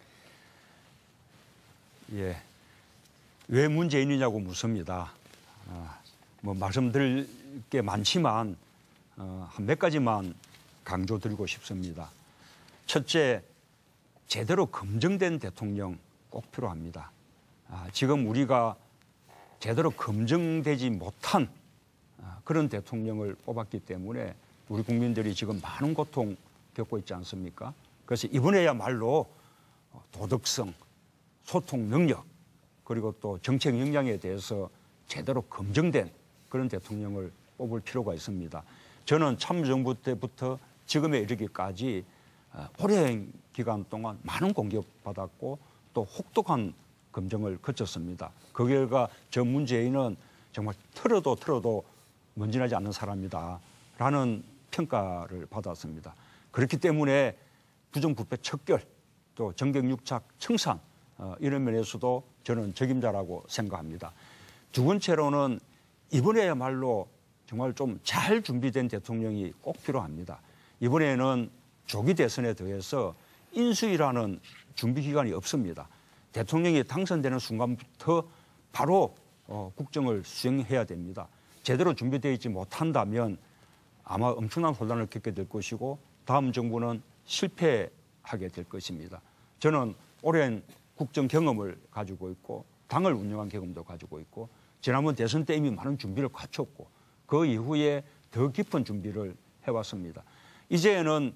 예, 왜 문제인이냐고 묻습니다. 뭐 말씀드릴 게 많지만 한 몇 가지만 강조드리고 싶습니다. 첫째, 제대로 검증된 대통령, 꼭 필요합니다. 지금 우리가 제대로 검증되지 못한 그런 대통령을 뽑았기 때문에 우리 국민들이 지금 많은 고통 겪고 있지 않습니까? 그래서 이번에야말로 도덕성, 소통 능력, 그리고 또 정책 역량에 대해서 제대로 검증된 그런 대통령을 뽑을 필요가 있습니다. 저는 참정부 때부터 지금에 이르기까지 오랜 기간 동안 많은 공격받았고 또 혹독한 검증을 거쳤습니다. 그 결과 저 문재인은 정말 틀어도 먼지나지 않는 사람이다라는 평가를 받았습니다. 그렇기 때문에 부정부패 척결, 또 정경유착 청산 이런 면에서도 저는 적임자라고 생각합니다. 두 번째로는 이번에야말로 정말 좀 잘 준비된 대통령이 꼭 필요합니다. 이번에는 조기 대선에 더해서 인수위라는 준비 기간이 없습니다. 대통령이 당선되는 순간부터 바로 국정을 수행해야 됩니다. 제대로 준비되어 있지 못한다면 아마 엄청난 혼란을 겪게 될 것이고 다음 정부는 실패하게 될 것입니다. 저는 오랜 국정 경험을 가지고 있고 당을 운영한 경험도 가지고 있고 지난번 대선 때 이미 많은 준비를 갖췄고 그 이후에 더 깊은 준비를 해왔습니다. 이제는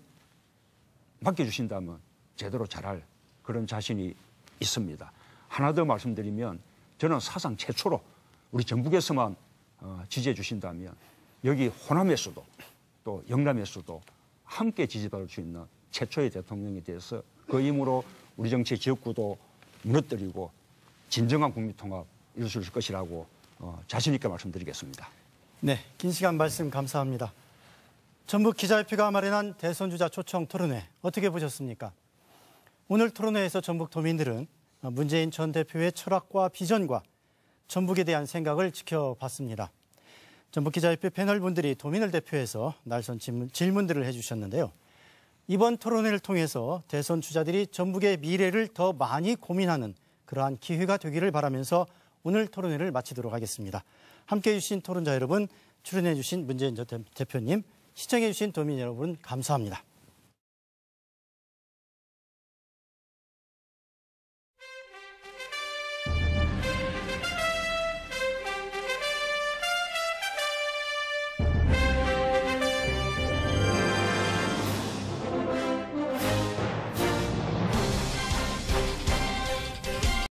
맡겨주신다면 제대로 잘할 그런 자신이 있습니다. 하나 더 말씀드리면 저는 사상 최초로 우리 전북에서만 지지해 주신다면 여기 호남에서도 또 영남에서도 함께 지지받을 수 있는 최초의 대통령에 대해서 그 힘으로 우리 정치 지역구도 무너뜨리고 진정한 국민통합 이룰 수 있을 것이라고 자신 있게 말씀드리겠습니다. 네, 긴 시간 말씀 감사합니다. 전북 기자협회가 마련한 대선주자 초청 토론회 어떻게 보셨습니까? 오늘 토론회에서 전북 도민들은 문재인 전 대표의 철학과 비전과 전북에 대한 생각을 지켜봤습니다. 전북 기자협회 패널분들이 도민을 대표해서 날선 질문들을 해주셨는데요. 이번 토론회를 통해서 대선 주자들이 전북의 미래를 더 많이 고민하는 그러한 기회가 되기를 바라면서 오늘 토론회를 마치도록 하겠습니다. 함께해 주신 토론자 여러분, 출연해 주신 문재인 전 대표님, 시청해 주신 도민 여러분 감사합니다.